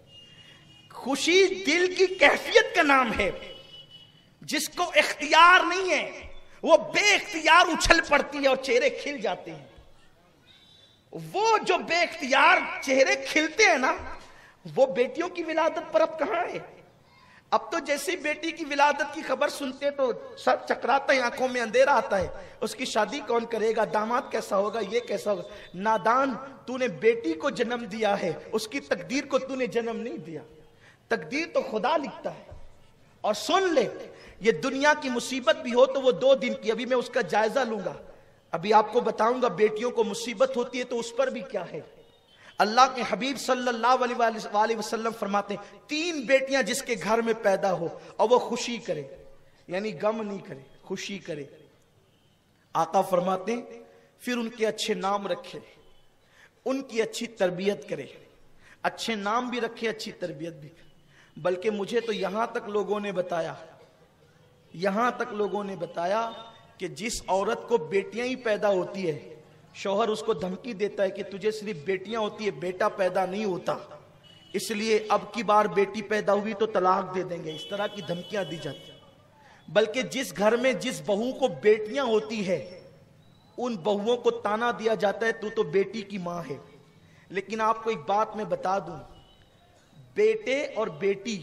خوشی دل کی کیفیت کا نام ہے، جس کو اختیار نہیں ہے وہ بے اختیار اچھل پڑتی ہے اور چہرے کھل جاتے ہیں۔ وہ جو بے اختیار چہرے کھلتے ہیں نا وہ بیٹیوں کی ولادت پر اب کہاں ہے؟ اب تو جیسی بیٹی کی ولادت کی خبر سنتے تو سر چکراتا ہے، آنکھوں میں اندھیرا آتا ہے، اس کی شادی کون کرے گا، داماد کیسا ہوگا، یہ کیسا ہوگا۔ نادان، تو نے بیٹی کو جنم دیا ہے، اس کی تقدیر کو تو نے جنم نہیں دیا، تقدیر تو خدا لکھتا ہے۔ اور سن لے، یہ دنیا کی مصیبت بھی ہو تو وہ دو دن کی، ابھی میں اس کا جائزہ لوں گا، ابھی آپ کو بتاؤں گا بیٹیوں کو مصیبت ہوتی ہے تو اس پر بھی کیا ہے۔ اللہ کے حبیب صلی اللہ علیہ وسلم فرماتے ہیں تین بیٹیاں جس کے گھر میں پیدا ہو اور وہ خوشی کرے، یعنی غم نہیں کرے، خوشی کرے۔ آقا فرماتے ہیں پھر ان کے اچھے نام رکھے، ان کی اچھی تربیت کرے، اچھے نام بھی رکھے، اچھی تربیت بھی کرے۔ بلکہ مجھے تو یہاں تک لوگوں نے بتایا یہاں تک لوگوں نے بتایا کہ جس عورت کو بیٹیاں ہی پیدا ہوتی ہے، شوہر اس کو دھمکی دیتا ہے کہ تجھے صرف بیٹیاں ہوتی ہے، بیٹا پیدا نہیں ہوتا، اس لیے اب کی بار بیٹی پیدا ہوئی تو طلاق دے دیں گے، اس طرح کی دھمکیاں دی جاتی ہیں۔ بلکہ جس گھر میں جس بہو کو بیٹیاں ہوتی ہے ان بہوؤں کو تانا دیا جاتا ہے تو تو بیٹی کی ماں ہے۔ لیکن آپ کو ایک بات میں بتا دوں، بیٹے اور بیٹی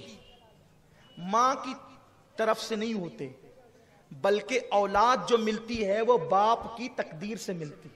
ماں کی طرف سے نہیں ہوتے، بلکہ اولاد جو ملتی ہے وہ باپ کی تقدیر سے ملتی۔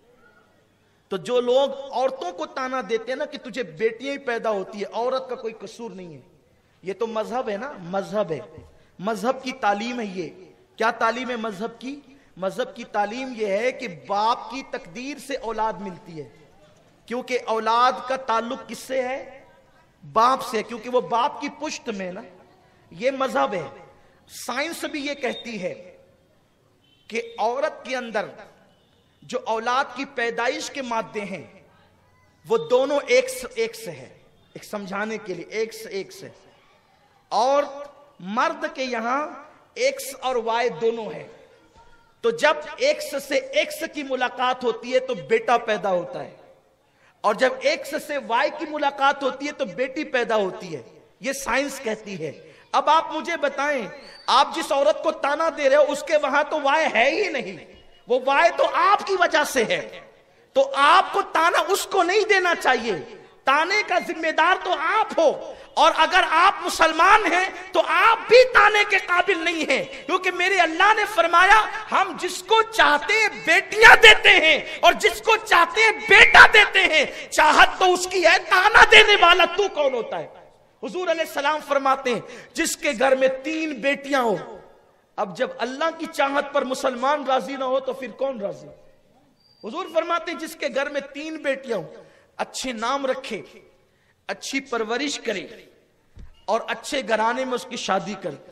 تو جو لوگ عورتوں کو تانا دیتے ہیں نا کہ تجھے بیٹیاں ہی پیدا ہوتی ہے، عورت کا کوئی قصور نہیں ہے، یہ تو مذہب ہے نا، مذہب ہے، مذہب کی تعلیم ہے۔ یہ کیا تعلیم ہے مذہب کی؟ مذہب کی تعلیم یہ ہے کہ باپ کی تقدیر سے اولاد ملتی ہے، کیونکہ اولاد کا تعلق کس سے ہے؟ باپ سے، کیونکہ وہ باپ کی پشت میں نا۔ یہ مذہب ہے۔ سائنس بھی یہ کہتی ہے کہ عورت کے اندر جو اولاد کی پیدائش کے مادے ہیں وہ دونوں ایک سے ایک سے ہے، ایک سمجھانے کے لیے ایک سے ایک سے، اور مرد کے یہاں ایکس اور وائی دونوں ہے۔ تو جب ایکس سے ایکس کی ملاقات ہوتی ہے تو بیٹا پیدا ہوتا ہے، اور جب ایکس سے وائی کی ملاقات ہوتی ہے تو بیٹی پیدا ہوتی ہے۔ یہ سائنس کہتی ہے۔ اب آپ مجھے بتائیں، آپ جس عورت کو تانا دے رہے ہو اس کے وہاں تو وائی ہے ہی نہیں، وہ وائی تو آپ کی وجہ سے ہے، تو آپ کو تانا اس کو نہیں دینا چاہیے، تانے کا ذمہ دار تو آپ ہو۔ اور اگر آپ مسلمان ہیں تو آپ بھی تانے کے قابل نہیں ہیں، کیونکہ میرے اللہ نے فرمایا ہم جس کو چاہتے ہیں بیٹیاں دیتے ہیں اور جس کو چاہتے ہیں بیٹا دیتے ہیں۔ چاہت تو اس کی ہے، تانا دینے والا تو کون ہوتا ہے؟ حضور علیہ السلام فرماتے ہیں جس کے گھر میں تین بیٹیاں ہو، اب جب اللہ کی چاہت پر مسلمان راضی نہ ہو تو پھر کون راضی؟ حضور فرماتے ہیں جس کے گھر میں تین بیٹیاں ہو، اچھے نام رکھے، اچھی پرورش کرے اور اچھے گھرانے میں اس کی شادی کر دے،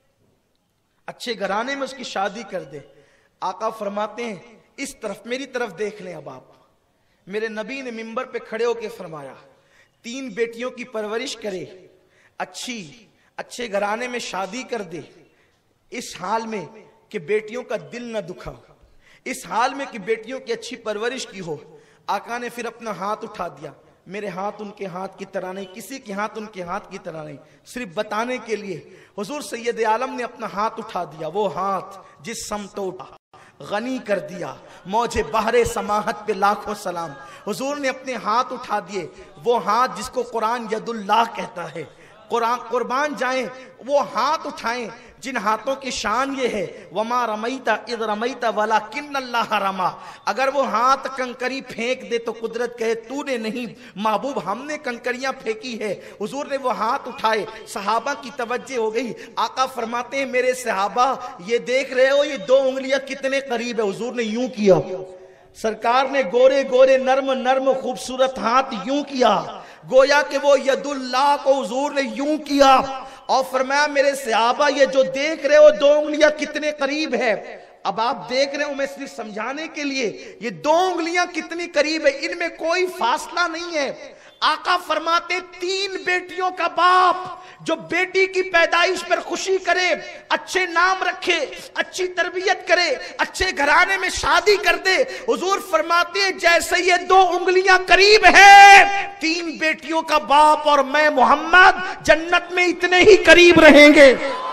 اچھے گھرانے میں اس کی شادی کر دے۔ آقا فرماتے ہیں اس طرف میری طرف دیکھ لیں۔ اب آپ، میرے نبی نے منبر پہ کھڑے ہو کے فرمایا تین بیٹیوں کی پرورش کرے، اچھی اچھے گھرانے میں شادی کر دے، اس حال میں کہ بیٹیوں کا دل نہ دکھا، اس حال میں کہ بیٹیوں کی اچھی پرورش کی ہو۔ آقا نے پھر اپنا ہاتھ اٹھا دیا، میرے ہاتھ ان کے ہاتھ کی طرح نہیں، کسی کے ہاتھ ان کے ہاتھ کی طرح نہیں، صرف بتانے کے لیے حضور سید عالم نے اپنا ہاتھ اٹھا دیا، وہ ہاتھ جس سمت اٹھا غنی کر دیا، موج بحر سماحت پہ لاکھوں سلام۔ حضور نے اپنے ہاتھ اٹھا دیے، وہ ہاتھ جس کو قرآن ید اللہ کہتا ہے، قرآن قربان جائیں وہ ہاتھ اٹھائیں جن ہاتھوں کی شان یہ ہے وما رمیتا اذ رمیتا ولکن اللہ رما۔ اگر وہ ہاتھ کنکری پھینک دے تو قدرت کہے تو نے نہیں، محبوب ہم نے کنکریاں پھینکی ہے۔ حضور نے وہ ہاتھ اٹھائے، صحابہ کی توجہ ہو گئی۔ آقا فرماتے ہیں میرے صحابہ یہ دیکھ رہے ہو یہ دو انگلیاں کتنے قریب ہے؟ حضور نے یوں کیا، سرکار نے گورے گورے نرم نرم خوبصورت ہاتھ یوں کیا، گویا کہ وہ ید اللہ کو حضور نے یوں کیا، اور فرمایا میرے صحابہ یہ جو دیکھ رہے ہو دو انگلیاں کتنے قریب ہے؟ اب آپ دیکھ رہے ہو، میں صرف سمجھانے کے لیے، یہ دو انگلیاں کتنی قریب ہے، ان میں کوئی فاصلہ نہیں ہے۔ آقا فرماتے تین بیٹیوں کا باپ جو بیٹی کی پیدائش پر خوشی کرے، اچھے نام رکھے، اچھی تربیت کرے، اچھے گھرانے میں شادی کر دے، حضور فرماتے ہیں جیسے یہ دو انگلیاں قریب ہیں تین بیٹیوں کا باپ اور میں محمد جنت میں اتنے ہی قریب رہیں گے۔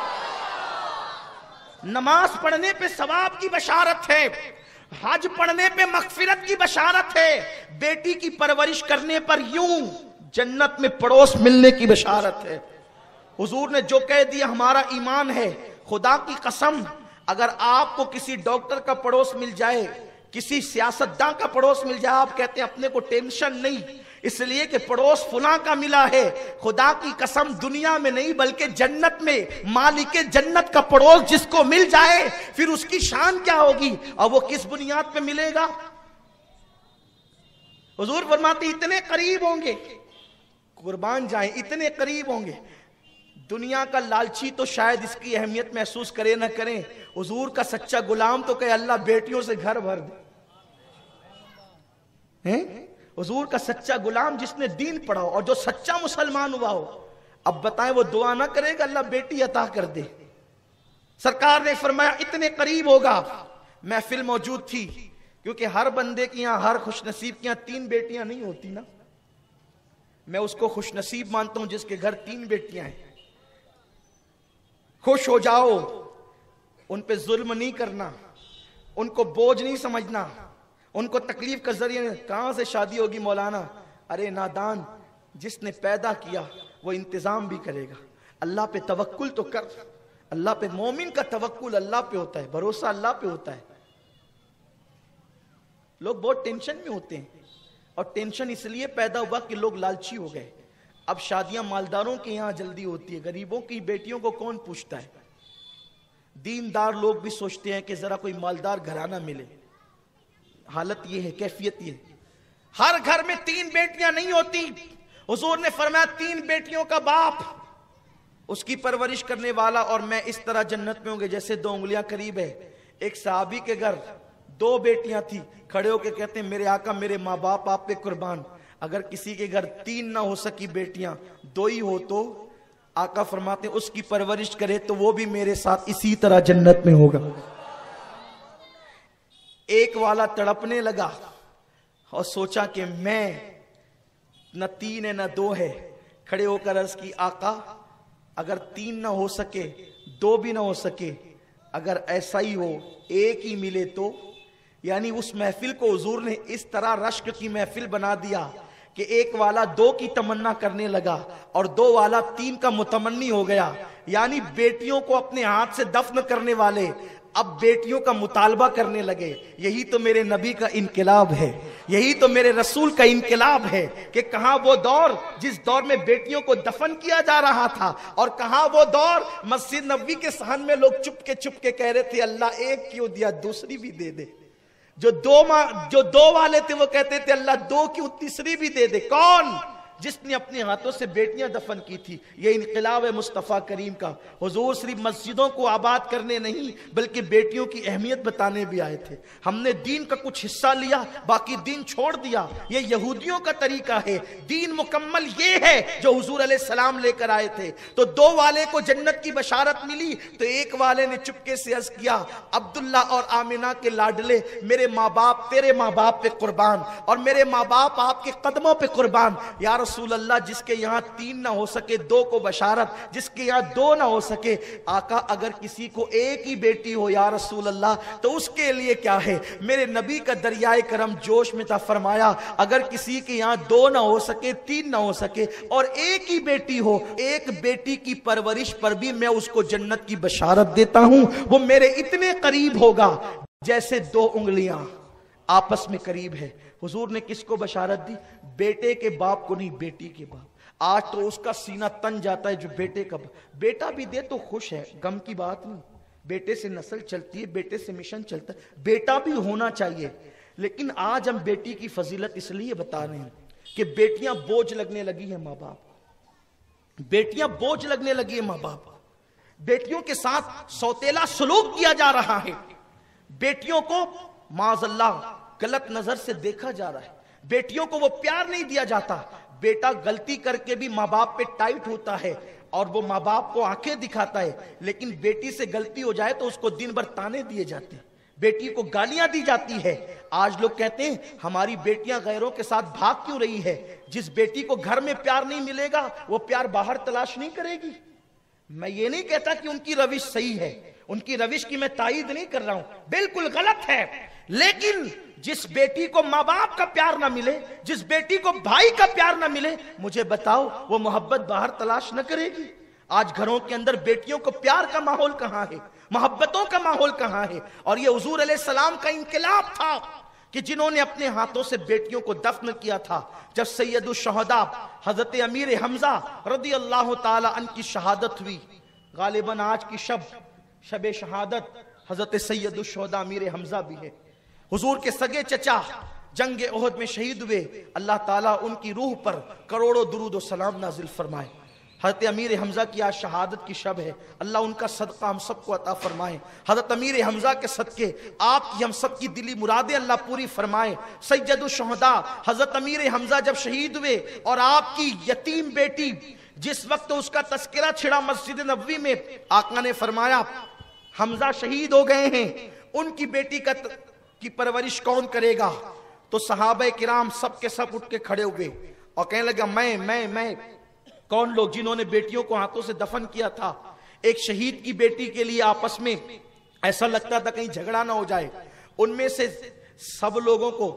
نماز پڑھنے پہ ثواب کی بشارت ہے، حج پڑھنے پہ مغفرت کی بشارت ہے، بیٹی کی پرورش کرنے پر یوں جنت میں پڑوس ملنے کی بشارت ہے۔ حضور نے جو کہہ دیا ہمارا ایمان ہے۔ خدا کی قسم اگر آپ کو کسی ڈاکٹر کا پڑوس مل جائے، کسی سیاستداں کا پڑوس مل جائے، آپ کہتے ہیں اپنے کو ٹینشن نہیں، اس لیے کہ پڑوس فلاں کا ملا ہے۔ خدا کی قسم دنیا میں نہیں بلکہ جنت میں مالک جنت کا پڑوس جس کو مل جائے پھر اس کی شان کیا ہوگی، اور وہ کس بنیاد پہ ملے گا؟ حضور فرماتے اتنے قریب ہوں گے، قربان جائیں اتنے قریب ہوں گے۔ دنیا کا لالچی تو شاید اس کی اہمیت محسوس کرے نہ کریں، حضور کا سچا غلام تو کہ اللہ بیٹیوں سے گھر بھر دے۔ حضور کا سچا غلام جس نے دین پڑھا ہو اور جو سچا مسلمان ہوا ہو، اب بتائیں وہ دعا نہ کرے گا اللہ بیٹی عطا کر دے؟ سرکار نے فرمایا اتنے قریب ہوگا. محفل موجود تھی، کیونکہ ہر بندے کی یہاں، ہر خوش نصیب کی یہاں تین بیٹیاں نہیں ہوتی نا. میں اس کو خوش نصیب مانتا ہوں جس کے گھر تین بیٹیاں ہیں. خوش ہو جاؤ، ان پہ ظلم نہیں کرنا، ان کو بوجھ نہیں سمجھنا، ان کو تکلیف کا ذریعہ نہیں. کہاں سے شادی ہوگی مولانا؟ ارے نادان، جس نے پیدا کیا وہ انتظام بھی کرے گا. اللہ پہ توکل تو کر. اللہ پہ، مومن کا توکل اللہ پہ ہوتا ہے، بھروسہ اللہ پہ ہوتا ہے. لوگ بہت ٹینشن میں ہوتے ہیں، اور ٹینشن اس لیے پیدا ہوا کہ لوگ لالچی ہو گئے. اب شادیاں مالداروں کے یہاں جلدی ہوتی ہے، غریبوں کی بیٹیوں کو کون پوچھتا ہے؟ دیندار لوگ بھی سوچتے ہیں کہ ذرا کوئی مالدار گھرانہ ملے. حالت یہ ہے، کیفیت یہ ہے. ہر گھر میں تین بیٹیاں نہیں ہوتی. حضور نے فرمایا تین بیٹیوں کا باپ، اس کی پرورش کرنے والا اور میں اس طرح جنت میں ہوں گے جیسے دو انگلیاں قریب ہے. ایک صحابی کے گھر دو بیٹیاں تھی، کھڑے ہو کے کہتے ہیں میرے آقا میرے ماں باپ آپ پہ قربان. اگر کسی کے گھر تین نہ ہو سکی بیٹیاں، دو ہی ہو، تو آقا فرماتے ہیں اس کی پرورش کرے تو وہ بھی میرے ساتھ اسی طرح جنت میں ہوگا. ایک والا تڑپنے لگا اور سوچا کہ میں نہ تین ہے نہ دو ہے. کھڑے ہو کر عرض کی آقا اگر تین نہ ہو سکے، دو بھی نہ ہو سکے، اگر ایسا ہی ہو ایک ہی ملے تو. یعنی اس محفل کو حضور نے اس طرح رشک کی محفل بنا دیا کہ ایک والا دو کی تمنا کرنے لگا اور دو والا تین کا متمنی ہو گیا. یعنی بیٹیوں کو اپنے ہاتھ سے دفن کرنے والے اب بیٹیوں کا مطالبہ کرنے لگے. یہی تو میرے نبی کا انقلاب ہے، یہی تو میرے رسول کا انقلاب ہے کہ کہاں وہ دور جس دور میں بیٹیوں کو دفن کیا جا رہا تھا، اور کہاں وہ دور مسجد نبوی کے صحن میں لوگ چپ کے چپ کے کہہ رہے تھے اللہ ایک کیوں دیا، دوسری بھی دے دے. جو دو ماں جو دو والے تھے وہ کہتے تھے اللہ دو کیوں، تیسری بھی دے دے. کون؟ جس نے اپنے ہاتھوں سے بیٹیاں دفن کی تھی. یہ انقلاب ہے مصطفیٰ کریم کا. حضور صرف مسجدوں کو آباد کرنے نہیں بلکہ بیٹیوں کی اہمیت بتانے بھی آئے تھے. ہم نے دین کا کچھ حصہ لیا، باقی دین چھوڑ دیا. یہ یہودیوں کا طریقہ ہے. دین مکمل یہ ہے جو حضور علیہ السلام لے کر آئے تھے. تو دو والے کو جنت کی بشارت ملی تو ایک والے نے چپکے سے عرض کیا عبداللہ اور آمنہ کے لاڈلے، میرے ماں باپ تیرے ماں باپ پہ قربان اور میرے ماں باپ آپ کے قدموں پہ قربان. یا رسول اللہ جس کے یہاں تین نہ ہو سکے دو کو بشارت، جس کے یہاں دو نہ ہو سکے. آقا اگر کسی کو ایک ہی بیٹی ہو یا رسول اللہ تو اس کے لیے کیا ہے؟ میرے نبی کا دریائے کرم جوش میں تھا. فرمایا اگر کسی کے یہاں دو نہ ہو سکے، تین نہ ہو سکے اور ایک ہی بیٹی ہو، ایک بیٹی کی پرورش پر بھی میں اس کو جنت کی بشارت دیتا ہوں. وہ میرے اتنے قریب ہوگا جیسے دو انگلیاں آپس میں قریب ہے. حضور نے کس کو بشارت دی؟ بیٹے کے باپ کو نہیں، بیٹی کے باپ. آج تو اس کا سینہ تن جاتا ہے جو بیٹے کا باپ. بیٹا بھی دے تو خوش ہے، غم کی بات نہیں. بیٹے سے نسل چلتی ہے، بیٹے سے مشن چلتا ہے، بیٹا بھی ہونا چاہیے. لیکن آج ہم بیٹی کی فضیلت اس لیے بتا رہے ہیں کہ بیٹیاں بوجھ لگنے لگی ہیں ماں باپ. بیٹیاں بوجھ لگنے لگی ہیں ماں باپ. بیٹیوں کے ساتھ سوتیلا سلوک کیا جا رہا ہے. بیٹیوں کو معاذ اللہ غلط نظر سے دیکھا جا رہا ہے. بیٹیوں کو وہ پیار نہیں دیا جاتا. بیٹا غلطی کر کے بھی ماں باپ پہ ٹائٹ ہوتا ہے اور وہ ماں باپ کو آنکھیں دکھاتا ہے. لیکن بیٹی سے غلطی ہو جائے تو اس کو دن بھر تانے دیے جاتے ہیں، بیٹی کو گالیاں دی جاتی ہے. آج لوگ کہتے ہیں ہماری بیٹیاں غیروں کے ساتھ بھاگ کیوں رہی ہے؟ جس بیٹی کو گھر میں پیار نہیں ملے گا وہ پیار باہر تلاش نہیں کرے گی. میں یہ نہیں کہتا کہ ان کی روش صحیح ہے، ان کی روش کی میں تائید نہیں کر رہا ہوں، بالکل غلط ہے. لیکن جس بیٹی کو ماں باپ کا پیار نہ ملے، جس بیٹی کو بھائی کا پیار نہ ملے، مجھے بتاؤ وہ محبت باہر تلاش نہ کرے گی؟ آج گھروں کے اندر بیٹیوں کو پیار کا ماحول کہاں ہے، محبتوں کا ماحول کہاں ہے؟ اور یہ حضور علیہ السلام کا انقلاب تھا کہ جنہوں نے اپنے ہاتھوں سے بیٹیوں کو دفن کیا تھا. جب سید الشہداء حضرت امیر حمزہ رضی اللہ تعالی عنہ کی شہادت ہوئی، غالباً آج کی شب شب شہادت حضرت سید الشہداء امیر حمزہ بھی ہے. حضور کے سگے چچا جنگ احد میں شہید ہوئے. اللہ تعالیٰ ان کی روح پر کروڑوں درود و سلام نازل فرمائے. حضرت امیر حمزہ کی آج شہادت کی شب ہے، اللہ ان کا صدقہ ہم سب کو عطا فرمائے۔ حضرت امیر حمزہ کے صدقے آپ کی ہم سب کی دلی مرادیں اللہ پوری فرمائے۔ سید الشہداء حضرت امیر حمزہ جب شہید ہوئے اور آپ کی یتیم بیٹی جس وقت اس کا تذکرہ چھڑا مسجد نبوی میں، آقا نے فرمایا حمزہ شہید ہو گئے ہیں، ان کی بیٹی کا کی پرورش کون کرے گا؟ تو صحابہ کرام سب کے سب اٹھ کے کھڑے ہوئے اور کہنے لگا میں میں میں کون لوگ جنہوں نے بیٹیوں کو ہاتھوں سے دفن کیا تھا، ایک شہید کی بیٹی کے لیے آپس میں ایسا لگتا تھا کہیں جھگڑا نہ ہو جائے، ان میں سے سب لوگوں کو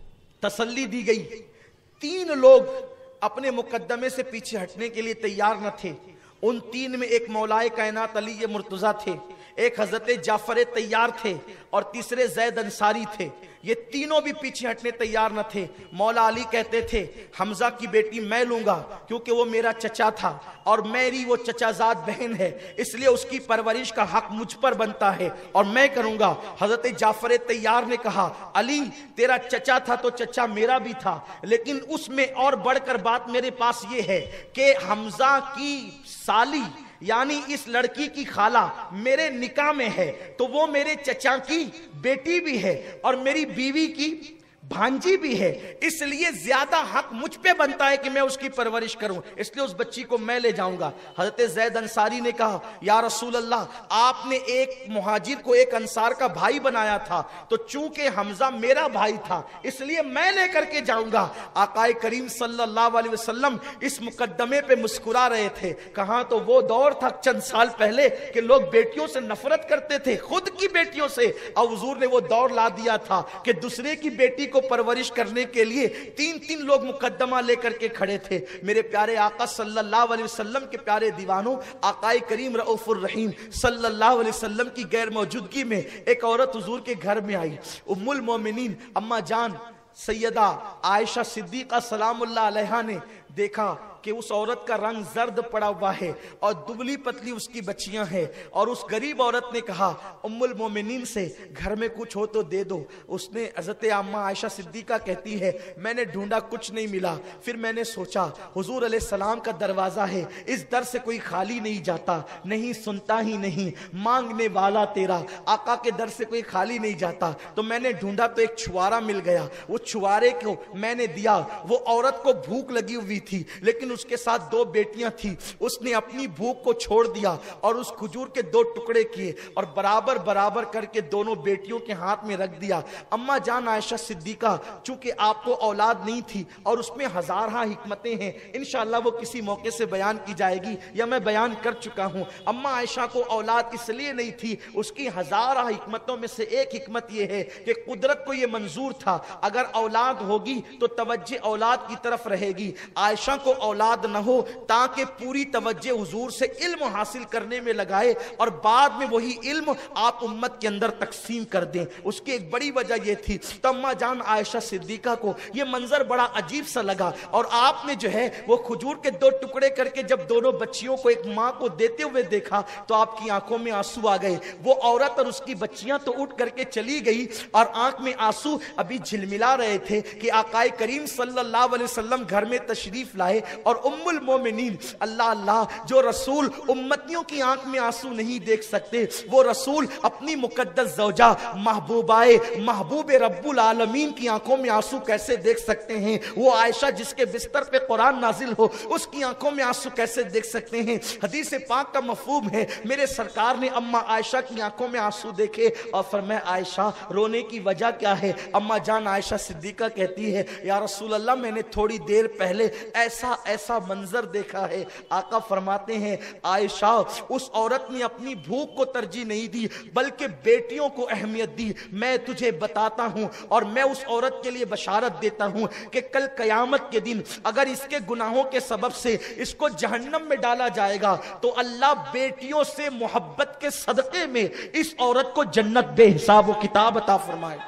تسلی دی گئی، تین لوگ اپنے مقدمے سے پیچھے ہٹنے کے لیے تیار نہ تھے، ان تین میں ایک مولائے کائنات علی مرتضیٰ تھے، ایک حضرت جعفر طیار تھے اور تیسرے زید انصاری تھے، یہ تینوں بھی پیچھے ہٹنے تیار نہ تھے۔ مولا علی کہتے تھے حمزہ کی بیٹی میں لوں گا کیونکہ وہ میرا چچا تھا اور میری وہ چچا زاد بہن ہے، اس لیے اس کی پرورش کا حق مجھ پر بنتا ہے اور میں کروں گا۔ حضرت جعفر طیار نے کہا علی تیرا چچا تھا تو چچا میرا بھی تھا، لیکن اس میں اور بڑھ کر بات میرے پاس یہ ہے کہ حمزہ کی سالی یعنی اس لڑکی کی خالہ میرے نکاح میں ہے تو وہ میرے چچا کی بیٹی بھی ہے اور میری بیوی کی بھانجی بھی ہے، اس لیے زیادہ حق مجھ پہ بنتا ہے کہ میں اس کی پرورش کروں، اس لیے اس بچی کو میں لے جاؤں گا۔ حضرت زید انصاری نے کہا یا رسول اللہ آپ نے ایک مہاجر کو ایک انصار کا بھائی بنایا تھا تو چونکہ حمزہ میرا بھائی تھا اس لیے میں لے کر کے جاؤں گا۔ آقا کریم صلی اللہ علیہ وسلم اس مقدمے پہ مسکرا رہے تھے، کہاں تو وہ دور تھا چند سال پہلے کہ لوگ بیٹیوں سے نفرت کرتے تھے، خود کی بیٹیوں سے، اور حضور نے وہ دور لا دیا تھا کہ دوسرے کی بیٹی کو پرورش کرنے کے لیے تین تین لوگ مقدمہ لے کر کے کھڑے تھے۔ میرے پیارے آقا صلی اللہ علیہ وسلم کے پیارے دیوانوں، آقا کریم رؤوف الرحیم صلی اللہ علیہ وسلم کی غیر موجودگی میں ایک عورت حضور کے گھر میں آئی، ام المومنین اما جان سیدہ عائشہ صدیقہ سلام اللہ علیہا نے دیکھا کہ اس عورت کا رنگ زرد پڑا ہوا ہے اور دبلی پتلی اس کی بچیاں ہیں، اور اس غریب عورت نے کہا ام المومنین سے گھر میں کچھ ہو تو دے دو۔ اس نے حضرت عامہ عائشہ صدیقہ کہتی ہے میں نے ڈھونڈا کچھ نہیں ملا، پھر میں نے سوچا حضور علیہ السلام کا دروازہ ہے، اس در سے کوئی خالی نہیں جاتا، نہیں سنتا ہی نہیں مانگنے والا تیرا، آقا کے در سے کوئی خالی نہیں جاتا، تو میں نے ڈھونڈا تو ایک چھوارا مل گیا، وہ چھوارے کو میں نے دیا۔ وہ عورت کو بھوک لگی ہوئی تھی لیکن اس کے ساتھ دو بیٹیاں تھی، اس نے اپنی بھوک کو چھوڑ دیا اور اس کھجور کے دو ٹکڑے کیے اور برابر برابر کر کے دونوں بیٹیوں کے ہاتھ میں رکھ دیا۔ اما جان عائشہ صدیقہ چونکہ آپ کو اولاد نہیں تھی اور اس میں ہزارہ حکمتیں ہیں، انشاءاللہ وہ کسی موقع سے بیان کی جائے گی یا میں بیان کر چکا ہوں۔ اما عائشہ کو اولاد اس لیے نہیں تھی، اس کی ہزارہ حکمتوں میں سے ایک حکمت یہ ہے کہ قدرت کو یہ منظور تھا اگر اولاد ہوگی تو توجہ اولاد کی طرف رہے گی، عائشہ کو اولاد نہ ہو تاکہ پوری توجہ حضور سے علم حاصل کرنے میں لگائے اور بعد میں وہی علم آپ امت کے اندر تقسیم کر دیں۔ اس کی ایک بڑی وجہ یہ تھی۔ تو اما جان عائشہ صدیقہ کو یہ منظر بڑا عجیب سا لگا اور آپ نے جو ہے وہ کھجور کے دو ٹکڑے کر کے جب دونوں بچیوں کو ایک ماں کو دیتے ہوئے دیکھا تو آپ کی آنکھوں میں آنسو آ گئے۔ وہ عورت اور اس کی بچیاں تو اٹھ کر کے چلی گئی اور آنکھ میں آنسو ابھی جھلملا رہے تھے کہ آقا کریم صلی اللہ علیہ وسلم گھر میں تشریف لائے اور ام المومنین اللہ اللہ جو رسول امتیوں کی آنکھ میں آنسو نہیں دیکھ سکتے، وہ رسول اپنی مقدس زوجہ محبوبائے محبوب رب العالمین کی آنکھوں میں آنسو کیسے دیکھ سکتے ہیں؟ وہ عائشہ جس کے بستر پہ قرآن نازل ہو اس کی آنکھوں میں آنسو کیسے دیکھ سکتے ہیں؟ حدیث پاک کا مفہوم ہے میرے سرکار نے اما عائشہ کی آنکھوں میں آنسو دیکھے اور فرمایا عائشہ رونے کی وجہ کیا ہے؟ اما جان عائشہ صدیقہ کہتی ہے یا رسول اللہ میں نے تھوڑی دیر پہلے ایسا ایسا منظر دیکھا ہے۔ آقا فرماتے ہیں عائشہ اس عورت نے اپنی بھوک کو ترجیح نہیں دی بلکہ بیٹیوں کو اہمیت دی۔ میں تجھے بتاتا ہوں اور میں اس عورت کے لیے بشارت دیتا ہوں کہ کل قیامت کے دن اگر اس کے گناہوں کے سبب سے اس کو جہنم میں ڈالا جائے گا تو اللہ بیٹیوں سے محبت کے صدقے میں اس عورت کو جنت بے حساب و کتاب عطا فرمائے۔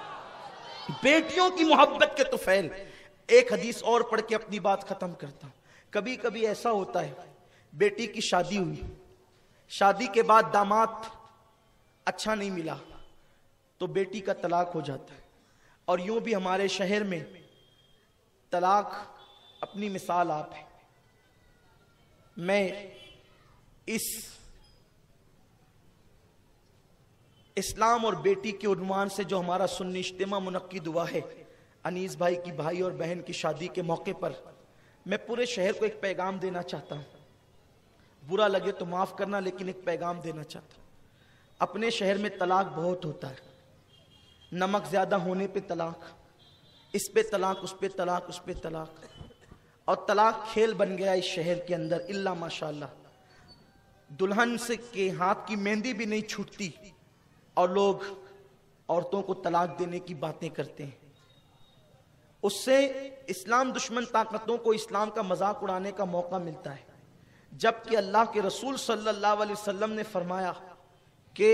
بیٹیوں کی محبت کے طفیل۔ ایک حدیث اور پڑھ کے اپنی بات ختم کرتا ہوں۔ کبھی کبھی ایسا ہوتا ہے بیٹی کی شادی ہوئی، شادی کے بعد داماد اچھا نہیں ملا تو بیٹی کا طلاق ہو جاتا ہے، اور یوں بھی ہمارے شہر میں طلاق اپنی مثال آپ ہے۔ میں اس اسلام اور بیٹی کے عنوان سے جو ہمارا سنی اجتماع منعقد ہوا ہے انیس بھائی کی بھائی اور بہن کی شادی کے موقع پر، میں پورے شہر کو ایک پیغام دینا چاہتا ہوں. برا لگے تو معاف کرنا، لیکن ایک پیغام دینا چاہتا ہوں. اپنے شہر میں طلاق بہت ہوتا ہے. نمک زیادہ ہونے پہ طلاق، اس پہ طلاق، اس پہ طلاق، اس پہ طلاق، اور طلاق کھیل بن گیا اس شہر کے اندر. الا ماشاءاللہ دلہن سے کے ہاتھ کی مہندی بھی نہیں چھوٹتی اور لوگ عورتوں کو طلاق دینے کی باتیں کرتے ہیں. اس سے اسلام دشمن طاقتوں کو اسلام کا مذاق اڑانے کا موقع ملتا ہے، جبکہ اللہ کے رسول صلی اللہ علیہ وسلم نے فرمایا کہ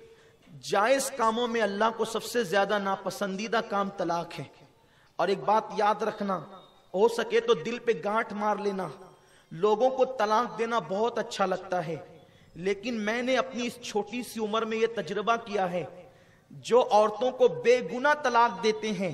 جائز کاموں میں اللہ کو سب سے زیادہ ناپسندیدہ کام طلاق ہے. اور ایک بات یاد رکھنا، ہو سکے تو دل پہ گانٹھ مار لینا، لوگوں کو طلاق دینا بہت اچھا لگتا ہے، لیکن میں نے اپنی اس چھوٹی سی عمر میں یہ تجربہ کیا ہے، جو عورتوں کو بے گناہ طلاق دیتے ہیں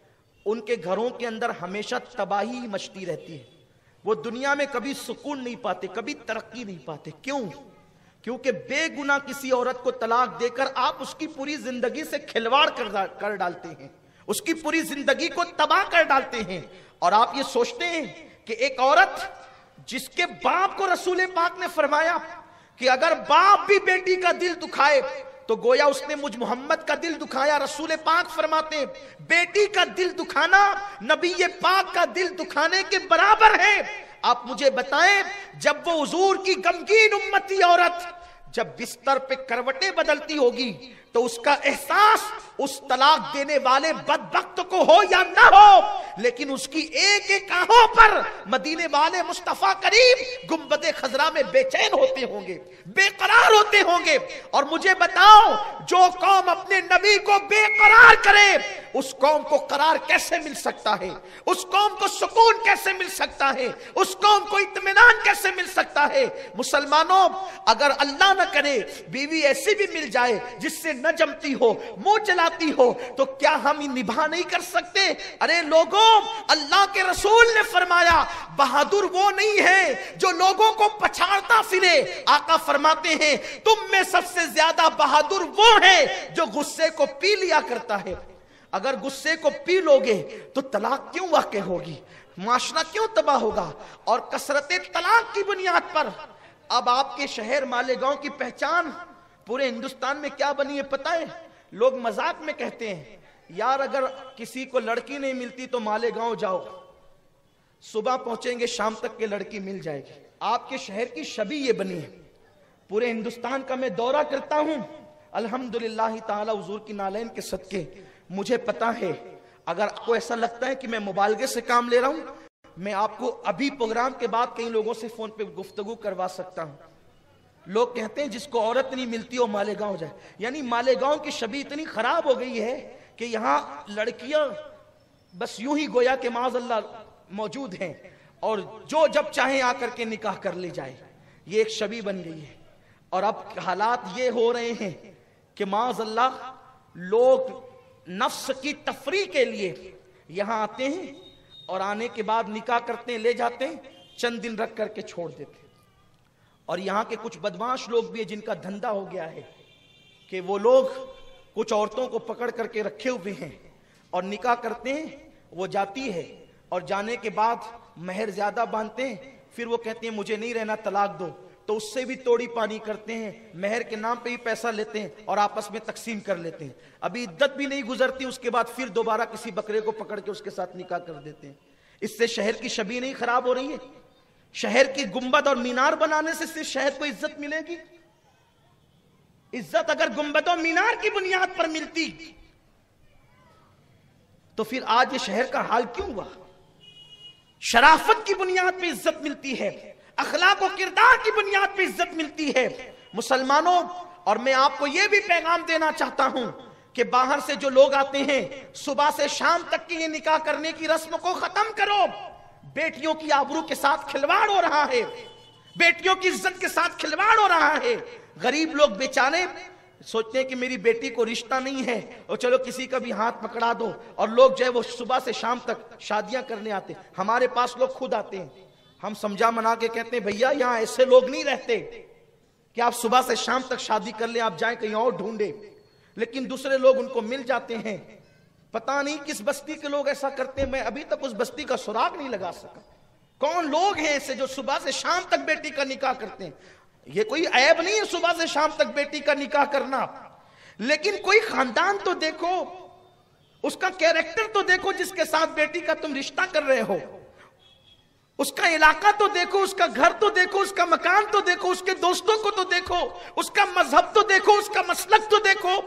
ان کے گھروں کے اندر ہمیشہ تباہی ہی مچتی رہتی ہے. وہ دنیا میں کبھی سکون نہیں پاتے، کبھی ترقی نہیں پاتے. کیوں؟ کیونکہ بے گناہ کسی عورت کو طلاق دے کر آپ اس کی پوری زندگی سے کھلواڑ کر ڈالتے ہیں، اس کی پوری زندگی کو تباہ کر ڈالتے ہیں. اور آپ یہ سوچتے ہیں کہ ایک عورت جس کے باپ کو رسول پاک نے فرمایا کہ اگر باپ بھی بیٹی کا دل دکھائے تو گویا اس نے مجھ محمد کا دل دکھایا. رسول پاک فرماتے ہیں بیٹی کا دل دکھانا نبی پاک کا دل دکھانے کے برابر ہے. آپ مجھے بتائیں، جب وہ حضور کی غمگین امتی عورت جب بستر پہ کروٹیں بدلتی ہوگی تو اس کا احساس اس طلاق دینے والے بدبخت کو ہو یا نہ ہو، لیکن اس کی ایک ایک آہوں پر مدینے والے مصطفیٰ کریم گنبد خضرا میں بے چین ہوتے ہوں گے، بے قرار ہوتے ہوں گے. اور مجھے بتاؤ، جو قوم اپنے نبی کو بے قرار کرے اس قوم کو قرار کیسے مل سکتا ہے؟ اس قوم کو سکون کیسے مل سکتا ہے؟ اس قوم کو اطمینان کیسے مل سکتا ہے؟ مسلمانوں، اگر اللہ نہ کرے بیوی ایسی بھی مل جائے جس سے نہ جمتی ہو، منہ چلاتی ہو، تو کیا ہم نبھا نہیں کر سکتے؟ ارے لوگوں، اللہ کے رسول نے فرمایا بہادر وہ نہیں ہے جو لوگوں کو پچھاڑتا پھرے. آقا فرماتے ہیں تم میں سب سے زیادہ بہادر وہ ہے جو غصے کو پی لیا کرتا ہے. اگر غصے کو پی لوگے تو طلاق کیوں واقع ہوگی؟ معاشرہ کیوں تباہ ہوگا؟ اور کثرت طلاق کی بنیاد پر اب آپ کے شہر مالیگاؤں کی پہچان پورے ہندوستان میں کیا بنی ہے پتہ ہے؟ لوگ مذاق میں کہتے ہیں یار اگر کسی کو لڑکی نہیں ملتی تو مالیگاؤں جاؤ، صبح پہنچیں گے شام تک کے لڑکی مل جائے گی. آپ کے شہر کی شبیہ یہ بنی ہے. پورے ہندوستان کا میں دورہ کرتا ہوں، الحمدللہ تعالی حضور کی نالین کے صدقے مجھے پتا ہے. اگر آپ کو ایسا لگتا ہے کہ میں مبالغے سے کام لے رہا ہوں، میں آپ کو ابھی پروگرام کے بعد کئی لوگوں سے فون پہ گفتگو کروا سکتا ہوں. لوگ کہتے ہیں جس کو عورت نہیں ملتی وہ مالیگاؤں جائے. یعنی مالیگاؤں کی شبیہ اتنی خراب ہو گئی ہے کہ یہاں لڑکیاں بس یوں ہی گویا کہ معاذ اللہ موجود ہیں اور جو جب چاہیں آ کر کے نکاح کر لی جائے. یہ ایک شبیہ بن گئی ہے. اور اب حالات یہ ہو رہے ہیں کہ معاذ اللہ لوگ نفس کی تفریح کے لیے یہاں آتے ہیں اور آنے کے بعد نکاح کرتے ہیں، لے جاتے ہیں، چند دن رکھ کر کے چھوڑ دیتے ہیں. اور یہاں کے کچھ بدماش لوگ بھی ہیں جن کا دھندا ہو گیا ہے کہ وہ لوگ کچھ عورتوں کو پکڑ کر کے رکھے ہوئے ہیں اور نکاح کرتے ہیں. وہ جاتی ہے اور جانے کے بعد مہر زیادہ باندھتے ہیں، پھر وہ کہتے ہیں مجھے نہیں رہنا، طلاق دو، تو اس سے بھی توڑی پانی کرتے ہیں، مہر کے نام پہ ہی پیسہ لیتے ہیں اور آپس میں تقسیم کر لیتے ہیں. ابھی عدت بھی نہیں گزرتی اس کے بعد پھر دوبارہ کسی بکرے کو پکڑ کے اس کے ساتھ نکاح کر دیتے ہیں. اس سے شہر کی شبیہ نہیں خراب ہو رہی ہے؟ شہر کی گنبد اور مینار بنانے سے صرف شہر کو عزت ملے گی؟ عزت اگر گنبد و مینار کی بنیاد پر ملتی تو پھر آج یہ شہر کا حال کیوں ہوا؟ شرافت کی بنیاد پہ عزت ملتی ہے، اخلاق و کردار کی بنیاد پہ عزت ملتی ہے. مسلمانوں، اور میں آپ کو یہ بھی پیغام دینا چاہتا ہوں کہ باہر سے جو لوگ آتے ہیں صبح سے شام تک کی یہ نکاح کرنے کی رسم کو ختم کرو. بیٹیوں کی آبرو کے ساتھ کھلواڑ ہو رہا ہے، بیٹیوں کی عزت کے ساتھ کھلواڑ ہو رہا ہے. غریب لوگ بیچارے سوچتے ہیں کہ میری بیٹی کو رشتہ نہیں ہے اور چلو کسی کا بھی ہاتھ پکڑا دو، اور لوگ جو ہے وہ صبح سے شام تک شادیاں کرنے آتے ہیں. ہمارے پاس لوگ خود آتے ہیں، ہم سمجھا منا کے کہتے ہیں بھیا یہاں ایسے لوگ نہیں رہتے کہ آپ صبح سے شام تک شادی کر لیں، آپ جائیں کہیں اور ڈھونڈیں، لیکن دوسرے لوگ ان کو مل جاتے ہیں. پتہ نہیں کس بستی کے لوگ ایسا کرتے ہیں، میں ابھی تک اس بستی کا سراغ نہیں لگا سکا. کون لوگ ہیں ایسے جو صبح سے شام تک بیٹی کا نکاح کرتے ہیں؟ یہ کوئی عیب نہیں ہے صبح سے شام تک بیٹی کا نکاح کرنا، لیکن کوئی خاندان تو دیکھو، اس کا کیریکٹر تو دیکھو جس کے ساتھ بیٹی کا تم رشتہ کر رہے ہو، اس کا علاقہ تو دیکھو، اس کا گھر تو دیکھو، اس کا مکان تو دیکھو، اس کے دوستوں کو تو دیکھو، اس کا مذہب تو دیکھو، اس کا مسلک تو دیکھو.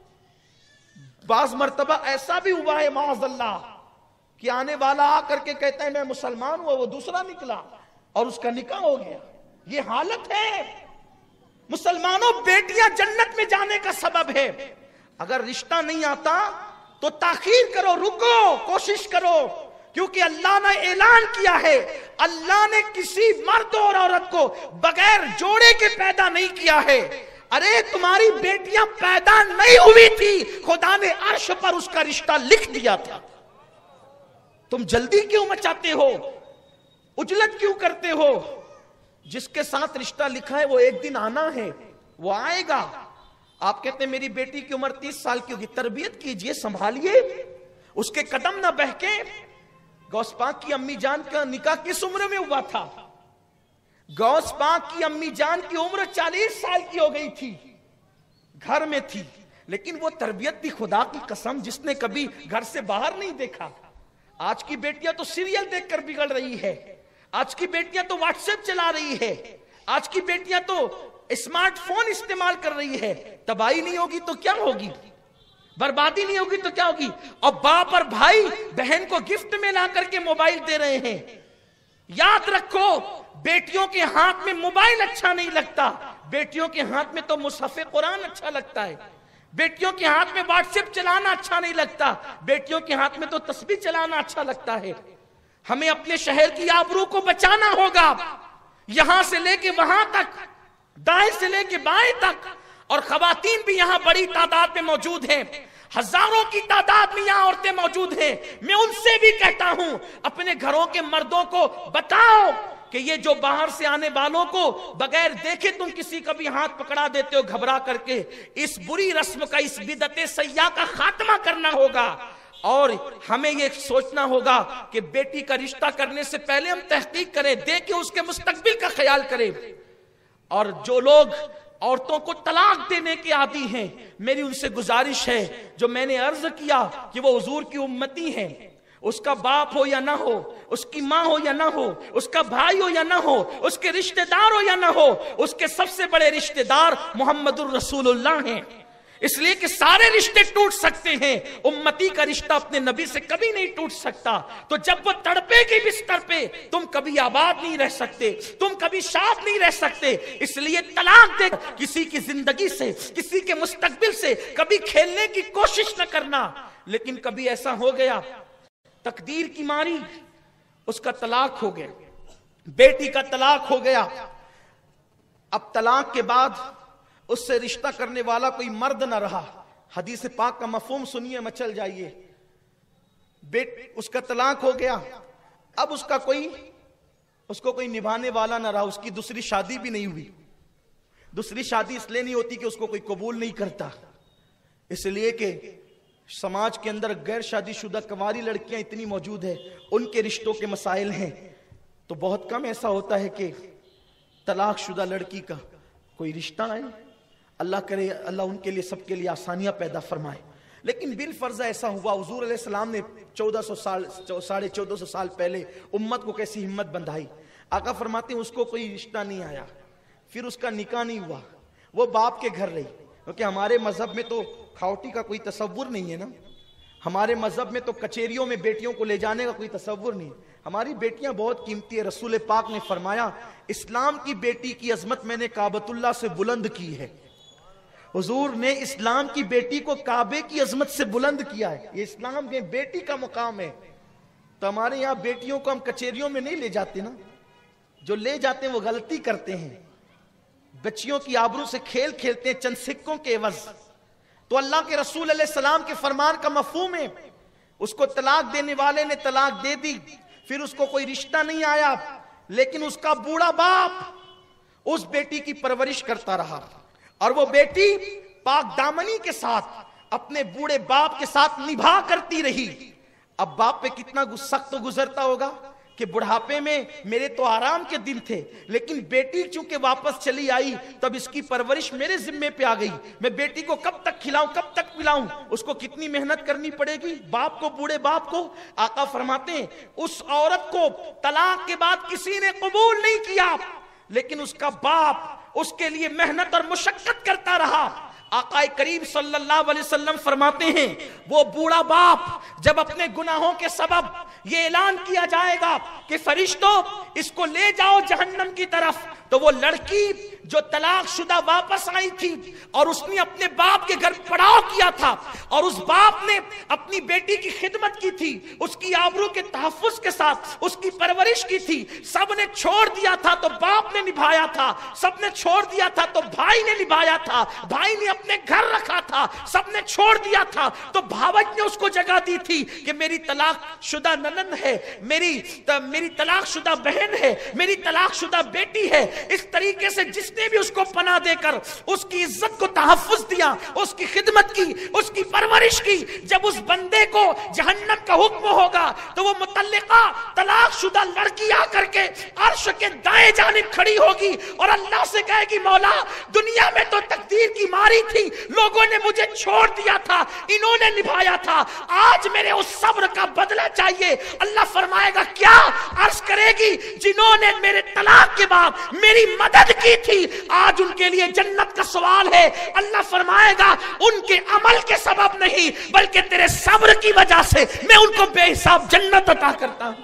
بعض مرتبہ ایسا بھی ہوا ہے معاذ اللہ کہ آنے والا آ کر کے کہتا ہے میں مسلمان ہوا، وہ دوسرا نکلا اور اس کا نکاح ہو گیا. یہ حالت ہے. مسلمانوں بیٹیاں جنت میں جانے کا سبب ہے. اگر رشتہ نہیں آتا تو تاخیر کرو، رکو، کوشش کرو، کیونکہ اللہ نے اعلان کیا ہے اللہ نے کسی مرد اور عورت کو بغیر جوڑے کے پیدا نہیں کیا ہے. ارے تمہاری بیٹیاں پیدا نہیں ہوئی تھی، خدا نے عرش پر اس کا رشتہ لکھ دیا تھا. تم جلدی کیوں مچاتے ہو، اجلت کیوں کرتے ہو؟ جس کے ساتھ رشتہ لکھا ہے وہ ایک دن آنا ہے، وہ آئے گا. آپ کہتے ہیں میری بیٹی کی عمر تیس سال کی ہوگی، تربیت کیجئے، سنبھالیے، اس کے قدم نہ بہکے. غوث پاک کی امی جان کا نکاح کس عمر میں ہوا تھا؟ غوث پاک کی امی جان کی عمر چالیس سال کی ہو گئی تھی، گھر میں تھی، لیکن وہ تربیت تھی خدا کی قسم جس نے کبھی گھر سے باہر نہیں دیکھا. آج کی بیٹیاں تو سیریل دیکھ کر بگڑ رہی ہے، آج کی بیٹیاں تو واٹس ایپ چلا رہی ہے، آج کی بیٹیاں تو اسمارٹ فون استعمال کر رہی ہے. تباہی نہیں ہوگی تو کیا ہوگی، بربادی نہیں ہوگی تو کیا ہوگی؟ اور باپ اور بھائی بہن کو گفٹ میں لا کر کے موبائل دے رہے ہیں. یاد رکھو بیٹیوں کے ہاتھ میں موبائل اچھا نہیں لگتا، بیٹیوں کے ہاتھ میں تو مصحف قرآن اچھا لگتا ہے. بیٹیوں کے ہاتھ میں واٹس ایپ چلانا اچھا نہیں لگتا، بیٹیوں کے ہاتھ میں تو تسبیح چلانا اچھا لگتا ہے. ہمیں اپنے شہر کی آبرو کو بچانا ہوگا، یہاں سے لے کے وہاں تک، دائیں سے لے کے بائیں تک. اور خواتین بھی یہاں بڑی تعداد میں موجود ہیں، ہزاروں کی تعداد میں یہاں عورتیں موجود ہیں. میں ان سے بھی کہتا ہوں اپنے گھروں کے مردوں کو بتاؤ کہ یہ جو باہر سے آنے والوں کو بغیر دیکھے تم کسی کا بھی ہاتھ پکڑا دیتے ہو گھبرا کر کے، اس بری رسم کا، اس بدعت سیاح کا خاتمہ کرنا ہوگا. اور ہمیں یہ سوچنا ہوگا کہ بیٹی کا رشتہ کرنے سے پہلے ہم تحقیق کریں، دیکھیں اس کے مستقبل کا خیال کریں. اور جو لوگ عورتوں کو طلاق دینے کے عادی ہیں، میری ان سے گزارش ہے جو میں نے عرض کیا کہ وہ حضور کی امتی ہیں، اس کا باپ ہو یا نہ ہو، اس کی ماں ہو یا نہ ہو، اس کا بھائی ہو یا نہ ہو، اس کے رشتہ دار ہو یا نہ ہو، اس کے سب سے بڑے رشتہ دار محمد الرسول اللہ ہیں. اس لیے کہ سارے رشتے ٹوٹ سکتے ہیں، امتی کا رشتہ اپنے نبی سے کبھی نہیں ٹوٹ سکتا. تو جب وہ تڑپے گی بستر پہ تم کبھی آباد نہیں رہ سکتے، تم کبھی شاد نہیں رہ سکتے. اس لیے طلاق دے کسی کی زندگی سے، کسی کے مستقبل سے کبھی کھیلنے کی کوشش نہ کرنا. لیکن کبھی ایسا ہو گیا تقدیر کی ماری اس کا طلاق ہو گیا، بیٹی کا طلاق ہو گیا. اب طلاق کے بعد اس سے رشتہ کرنے والا کوئی مرد نہ رہا. حدیث پاک کا مفہوم سنیے، مچل جائیے. بیٹ اس کا طلاق ہو گیا، اب اس کا کوئی اس کو کوئی نبھانے والا نہ رہا. اس کی دوسری شادی بھی نہیں ہوئی. دوسری شادی اس لیے نہیں ہوتی کہ اس کو کوئی قبول نہیں کرتا، اس لیے کہ سماج کے اندر غیر شادی شدہ کنواری لڑکیاں اتنی موجود ہیں، ان کے رشتوں کے مسائل ہیں. تو بہت کم ایسا ہوتا ہے کہ طلاق شدہ لڑکی کا کوئی رشتہ آئے. اللہ کرے اللہ ان کے لیے سب کے لیے آسانیاں پیدا فرمائے. لیکن بالفرض ایسا ہوا، حضور علیہ السلام نے چودہ سو سال ساڑھے چودہ سو سال پہلے امت کو کیسی ہمت بندھائی. آقا فرماتے ہیں اس کو کوئی رشتہ نہیں آیا، پھر اس کا نکاح نہیں ہوا، وہ باپ کے گھر رہی. کیونکہ ہمارے مذہب میں تو کھاوٹی کا کوئی تصور نہیں ہے نا، ہمارے مذہب میں تو کچہریوں میں بیٹیوں کو لے جانے کا کوئی تصور نہیں. ہماری بیٹیاں بہت قیمتی ہے. رسول پاک نے فرمایا اسلام کی بیٹی کی عظمت میں نے کعبۃ اللہ سے بلند کی ہے. حضور نے اسلام کی بیٹی کو کعبے کی عظمت سے بلند کیا ہے. یہ اسلام میں بیٹی کا مقام ہے. تو ہمارے یہاں بیٹیوں کو ہم کچہریوں میں نہیں لے جاتے نا، جو لے جاتے ہیں وہ غلطی کرتے ہیں. بچیوں کی آبرو سے کھیل کھیلتے ہیں چند سکوں کے عوض. تو اللہ کے رسول علیہ السلام کے فرمان کا مفہوم ہے اس کو طلاق دینے والے نے طلاق دے دی، پھر اس کو کوئی رشتہ نہیں آیا، لیکن اس کا بوڑھا باپ اس بیٹی کی پرورش کرتا رہا اور وہ بیٹی پاک دامنی کے ساتھ اپنے بوڑھے باپ کے ساتھ نبھا کرتی رہی. اب باپ پہ کتنا سخت گزرتا ہوگا کہ بڑھاپے میں میرے تو آرام کے دن تھے، لیکن بیٹی چونکہ واپس چلی آئی تب اس کی پرورش میرے ذمے پہ آ گئی. میں بیٹی کو کب تک کھلاؤں، کب تک پلاؤں، اس کو کتنی محنت کرنی پڑے گی. باپ کو، بوڑھے باپ کو آقا فرماتے ہیں اس عورت کو طلاق کے بعد کسی نے قبول نہیں کیا، لیکن اس کا باپ اس کے لیے محنت اور مشقت کرتا رہا. آقا کریم صلی اللہ علیہ وسلم فرماتے ہیں وہ بوڑھا باپ جب اپنے گناہوں کے سبب یہ اعلان کیا جائے گا کہ فرشتوں اس کو لے جاؤ جہنم کی طرف، تو وہ لڑکی جو طلاق شدہ واپس آئی تھی اور اس نے اپنے باپ کے گھر پڑاؤ کیا تھا اور اس باپ نے اپنی بیٹی کی خدمت کی تھی، اس کی آبرو کے تحفظ کے ساتھ اس کی پرورش کی تھی، سب نے چھوڑ دیا تھا تو باپ نے نبھایا تھا، سب نے چھوڑ دیا تھا تو بھائی نے نبھایا تھا، بھائی نے اپنے گھر رکھا تھا، سب نے چھوڑ دیا تھا تو بھاوج نے اس کو جگہ دی تھی کہ میری طلاق شدہ ننن ہے، میری میری طلاق شدہ بہن ہے، میری طلاق شدہ بیٹی ہے. اس طریقے سے جس نے بھی اس کو پناہ دے کر اس کی عزت کو تحفظ دیا، اس کی خدمت کی، اس کی پرورش کی، جب اس بندے کو جہنم کا حکم ہوگا تو وہ متعلقہ طلاق شدہ لڑکی آ کر کے عرش کے دائیں جانب کھڑی ہوگی اور اللہ سے کہے گی مولا دنیا میں تو تقدیر کی ماری تھی، لوگوں نے مجھے چھوڑ دیا تھا، انہوں نے نبھایا تھا، آج میرے اس صبر کا بدلہ چاہیے. اللہ فرمائے گا کیا؟ عرض کرے گی جنہوں نے میرے طلاق کے بعد میری مدد کی تھی آج ان کے لیے جنت کا سوال ہے. اللہ فرمائے گا ان کے عمل کے سبب نہیں بلکہ تیرے صبر کی وجہ سے میں ان کو بے حساب جنت عطا کرتا ہوں.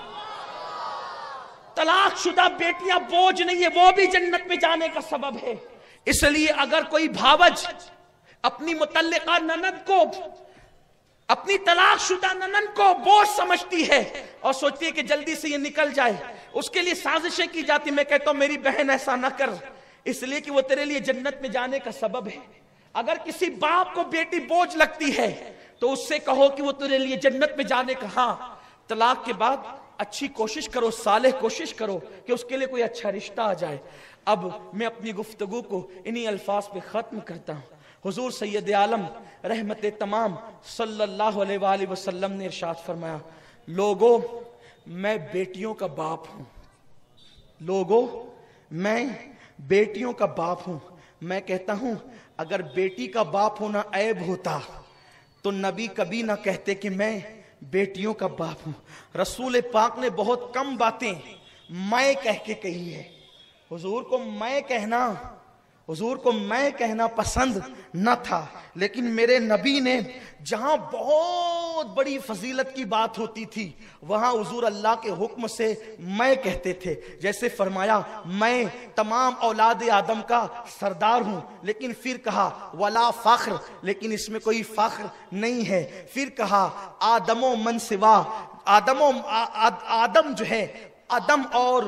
طلاق شدہ بیٹیاں بوجھ نہیں ہے، وہ بھی جنت میں جانے کا سبب ہے. اس لیے اگر کوئی بھاوج اپنی متعلقہ نند کو، اپنی طلاق شدہ نند کو بوجھ سمجھتی ہے اور سوچتی ہے کہ جلدی سے یہ نکل جائے، اس کے لیے سازشیں کی جاتی. میں کہتا ہوں میری بہن ایسا نہ کر، اس لیے کہ وہ تیرے لیے جنت میں جانے کا سبب ہے. اگر کسی باپ کو بیٹی بوجھ لگتی ہے تو اس سے کہو کہ وہ تیرے لیے جنت میں جانے کا، ہاں طلاق کے بعد اچھی کوشش کرو، صالح کوشش کرو کہ اس کے لیے کوئی اچھا رشتہ آ جائے. اب میں اپنی گفتگو کو انہی الفاظ پہ ختم کرتا ہوں. حضور سید عالم رحمت تمام صلی اللہ علیہ وآلہ وسلم نے ارشاد فرمایا لوگوں میں بیٹیوں کا باپ ہوں، لوگوں میں بیٹیوں کا باپ ہوں. میں کہتا ہوں اگر بیٹی کا باپ ہونا عیب ہوتا تو نبی کبھی نہ کہتے کہ میں بیٹیوں کا باپ ہوں. رسول پاک نے بہت کم باتیں میں کہہ کے کہی ہے. حضور کو میں کہنا حضور کو میں کہنا پسند نہ تھا، لیکن میرے نبی نے جہاں بہت بڑی فضیلت کی بات ہوتی تھی وہاں حضور اللہ کے حکم سے میں کہتے تھے. جیسے فرمایا میں تمام اولاد آدم کا سردار ہوں، لیکن پھر کہا ولا فخر، لیکن اس میں کوئی فخر نہیں ہے. پھر کہا آدم و من سوا، آدم و آدم جو ہے آدم اور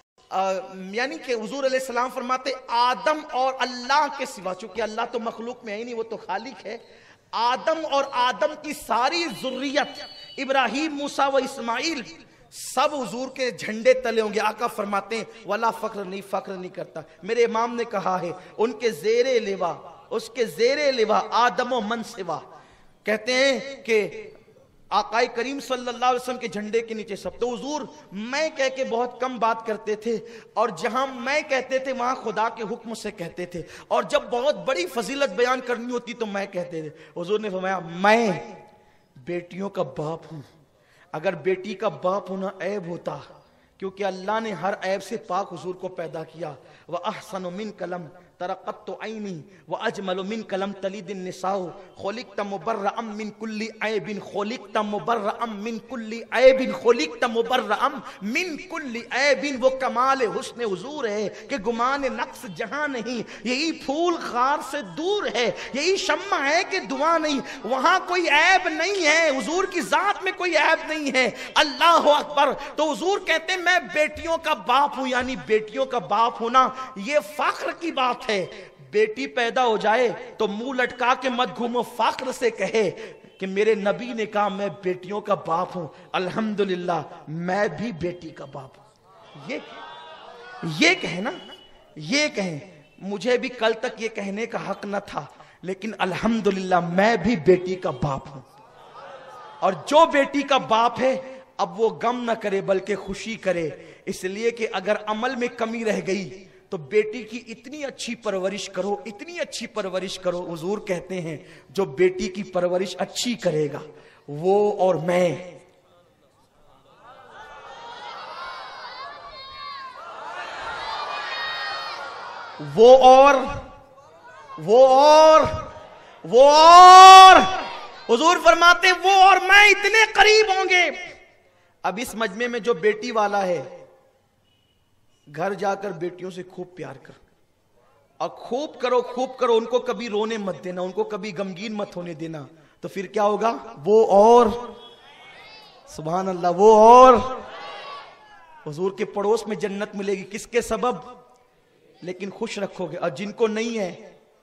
یعنی کہ حضور علیہ السلام فرماتے آدم اور اللہ کے سوا، چونکہ اللہ تو مخلوق میں ہے نہیں، وہ تو خالق ہے، آدم اور آدم کی ساری ذریت ابراہیم، موسیٰ و اسماعیل سب حضور کے جھنڈے تلے ہوں گے. آقا فرماتے ہیں ولا فخر نہیں، فخر نہیں کرتا. میرے امام نے کہا ہے ان کے زیر لوا، اس کے زیر لوا آدم و من سوا. کہتے ہیں کہ آقا کریم صلی اللہ علیہ وسلم کے جھنڈے کے نیچے سب. تو حضور میں کہہ کے بہت کم بات کرتے تھے، اور جہاں میں کہتے تھے وہاں خدا کے حکم سے کہتے تھے، اور جب بہت بڑی فضیلت بیان کرنی ہوتی تو میں کہتے تھے. حضور نے فرمایا میں بیٹیوں کا باپ ہوں. اگر بیٹی کا باپ ہونا عیب ہوتا، کیونکہ اللہ نے ہر عیب سے پاک حضور کو پیدا کیا. وَأَحْسَنُ مِنْكَ لَمْ ترقت عینی واجمل منک لم تلد النساء خلقت مبرئا من كل عیب خلقت مبرئا من كل عیب خلقت مبرئا من كل عیب. وہ کمال حسن حضور ہے کہ گمان نقص جہاں نہیں، یہی پھول خار سے دور ہے، یہی شمع ہے کہ دعا نہیں. وہاں کوئی عیب نہیں ہے، حضور کی ذات میں کوئی عیب نہیں ہے. اللہ اکبر. تو حضور کہتے ہیں میں بیٹیوں کا باپ ہوں، یعنی بیٹیوں کا باپ ہونا یہ فخر کی بات ہے. بیٹی پیدا ہو جائے تو منہ لٹکا کے مت گھومو، فخر سے کہے کہ میرے نبی نے کہا میں بیٹیوں کا باپ ہوں، الحمدللہ میں بھی بیٹی کا باپ ہوں. یہ یہ کہیں نا، یہ کہیں مجھے بھی کل تک یہ کہنے کا حق نہ تھا، لیکن الحمدللہ میں بھی بیٹی کا باپ ہوں، اور جو بیٹی کا باپ ہے اب وہ غم نہ کرے بلکہ خوشی کرے، اس لیے کہ اگر عمل میں کمی رہ گئی تو بیٹی کی اتنی اچھی پرورش کرو، اتنی اچھی پرورش کرو۔ حضور کہتے ہیں جو بیٹی کی پرورش اچھی کرے گا وہ اور میں، وہ اور وہ اور وہ اور حضور فرماتے وہ اور میں اتنے قریب ہوں گے۔ اب اس مجمع میں جو بیٹی والا ہے، گھر جا کر بیٹیوں سے خوب پیار کر، اور خوب کرو خوب کرو، ان کو کبھی رونے مت دینا، ان کو کبھی غمگین مت ہونے دینا، تو پھر کیا ہوگا؟ وہ اور سبحان اللہ، وہ اور حضور کے پڑوس میں جنت ملے گی، کس کے سبب؟ لیکن خوش رکھو گے۔ اور جن کو نہیں ہے،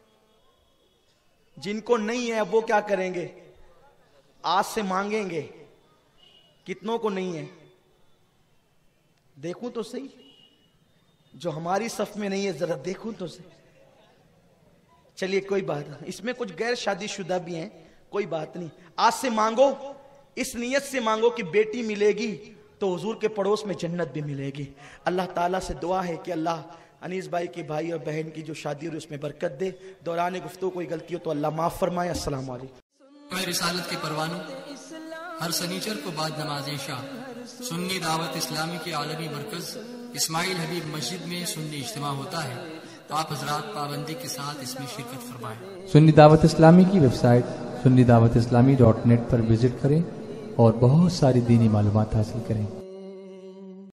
جن کو نہیں ہے وہ کیا کریں گے؟ آج سے مانگیں گے۔ کتنوں کو نہیں ہے؟ دیکھوں تو صحیح، جو ہماری صف میں نہیں ہے ذرا دیکھوں تو صحیح۔ چلیے کوئی بات نہیں، اس میں کچھ غیر شادی شدہ بھی ہیں، کوئی بات نہیں۔ آج سے مانگو، اس نیت سے مانگو کہ بیٹی ملے گی تو حضور کے پڑوس میں جنت بھی ملے گی۔ اللہ تعالیٰ سے دعا ہے کہ اللہ انیس بھائی کے بھائی اور بہن کی جو شادی ہو اس میں برکت دے۔ دوران گفتگو کوئی غلطی ہو تو اللہ معاف فرمائے۔ السلام علیکم۔ میں رسالت کے پروانوں ہر سنیچر کو بعد نماز عشاء سنی دعوت اسلامی کے عالمی مرکز اسماعیل حبیب مسجد میں سنی اجتماع ہوتا ہے، تو آپ حضرات پابندی کے ساتھ اس میں شرکت فرمائیں۔ سنی دعوت اسلامی کی ویب سائٹ سنی دعوت اسلامی ڈاٹ نیٹ پر وزٹ کریں اور بہت ساری دینی معلومات حاصل کریں۔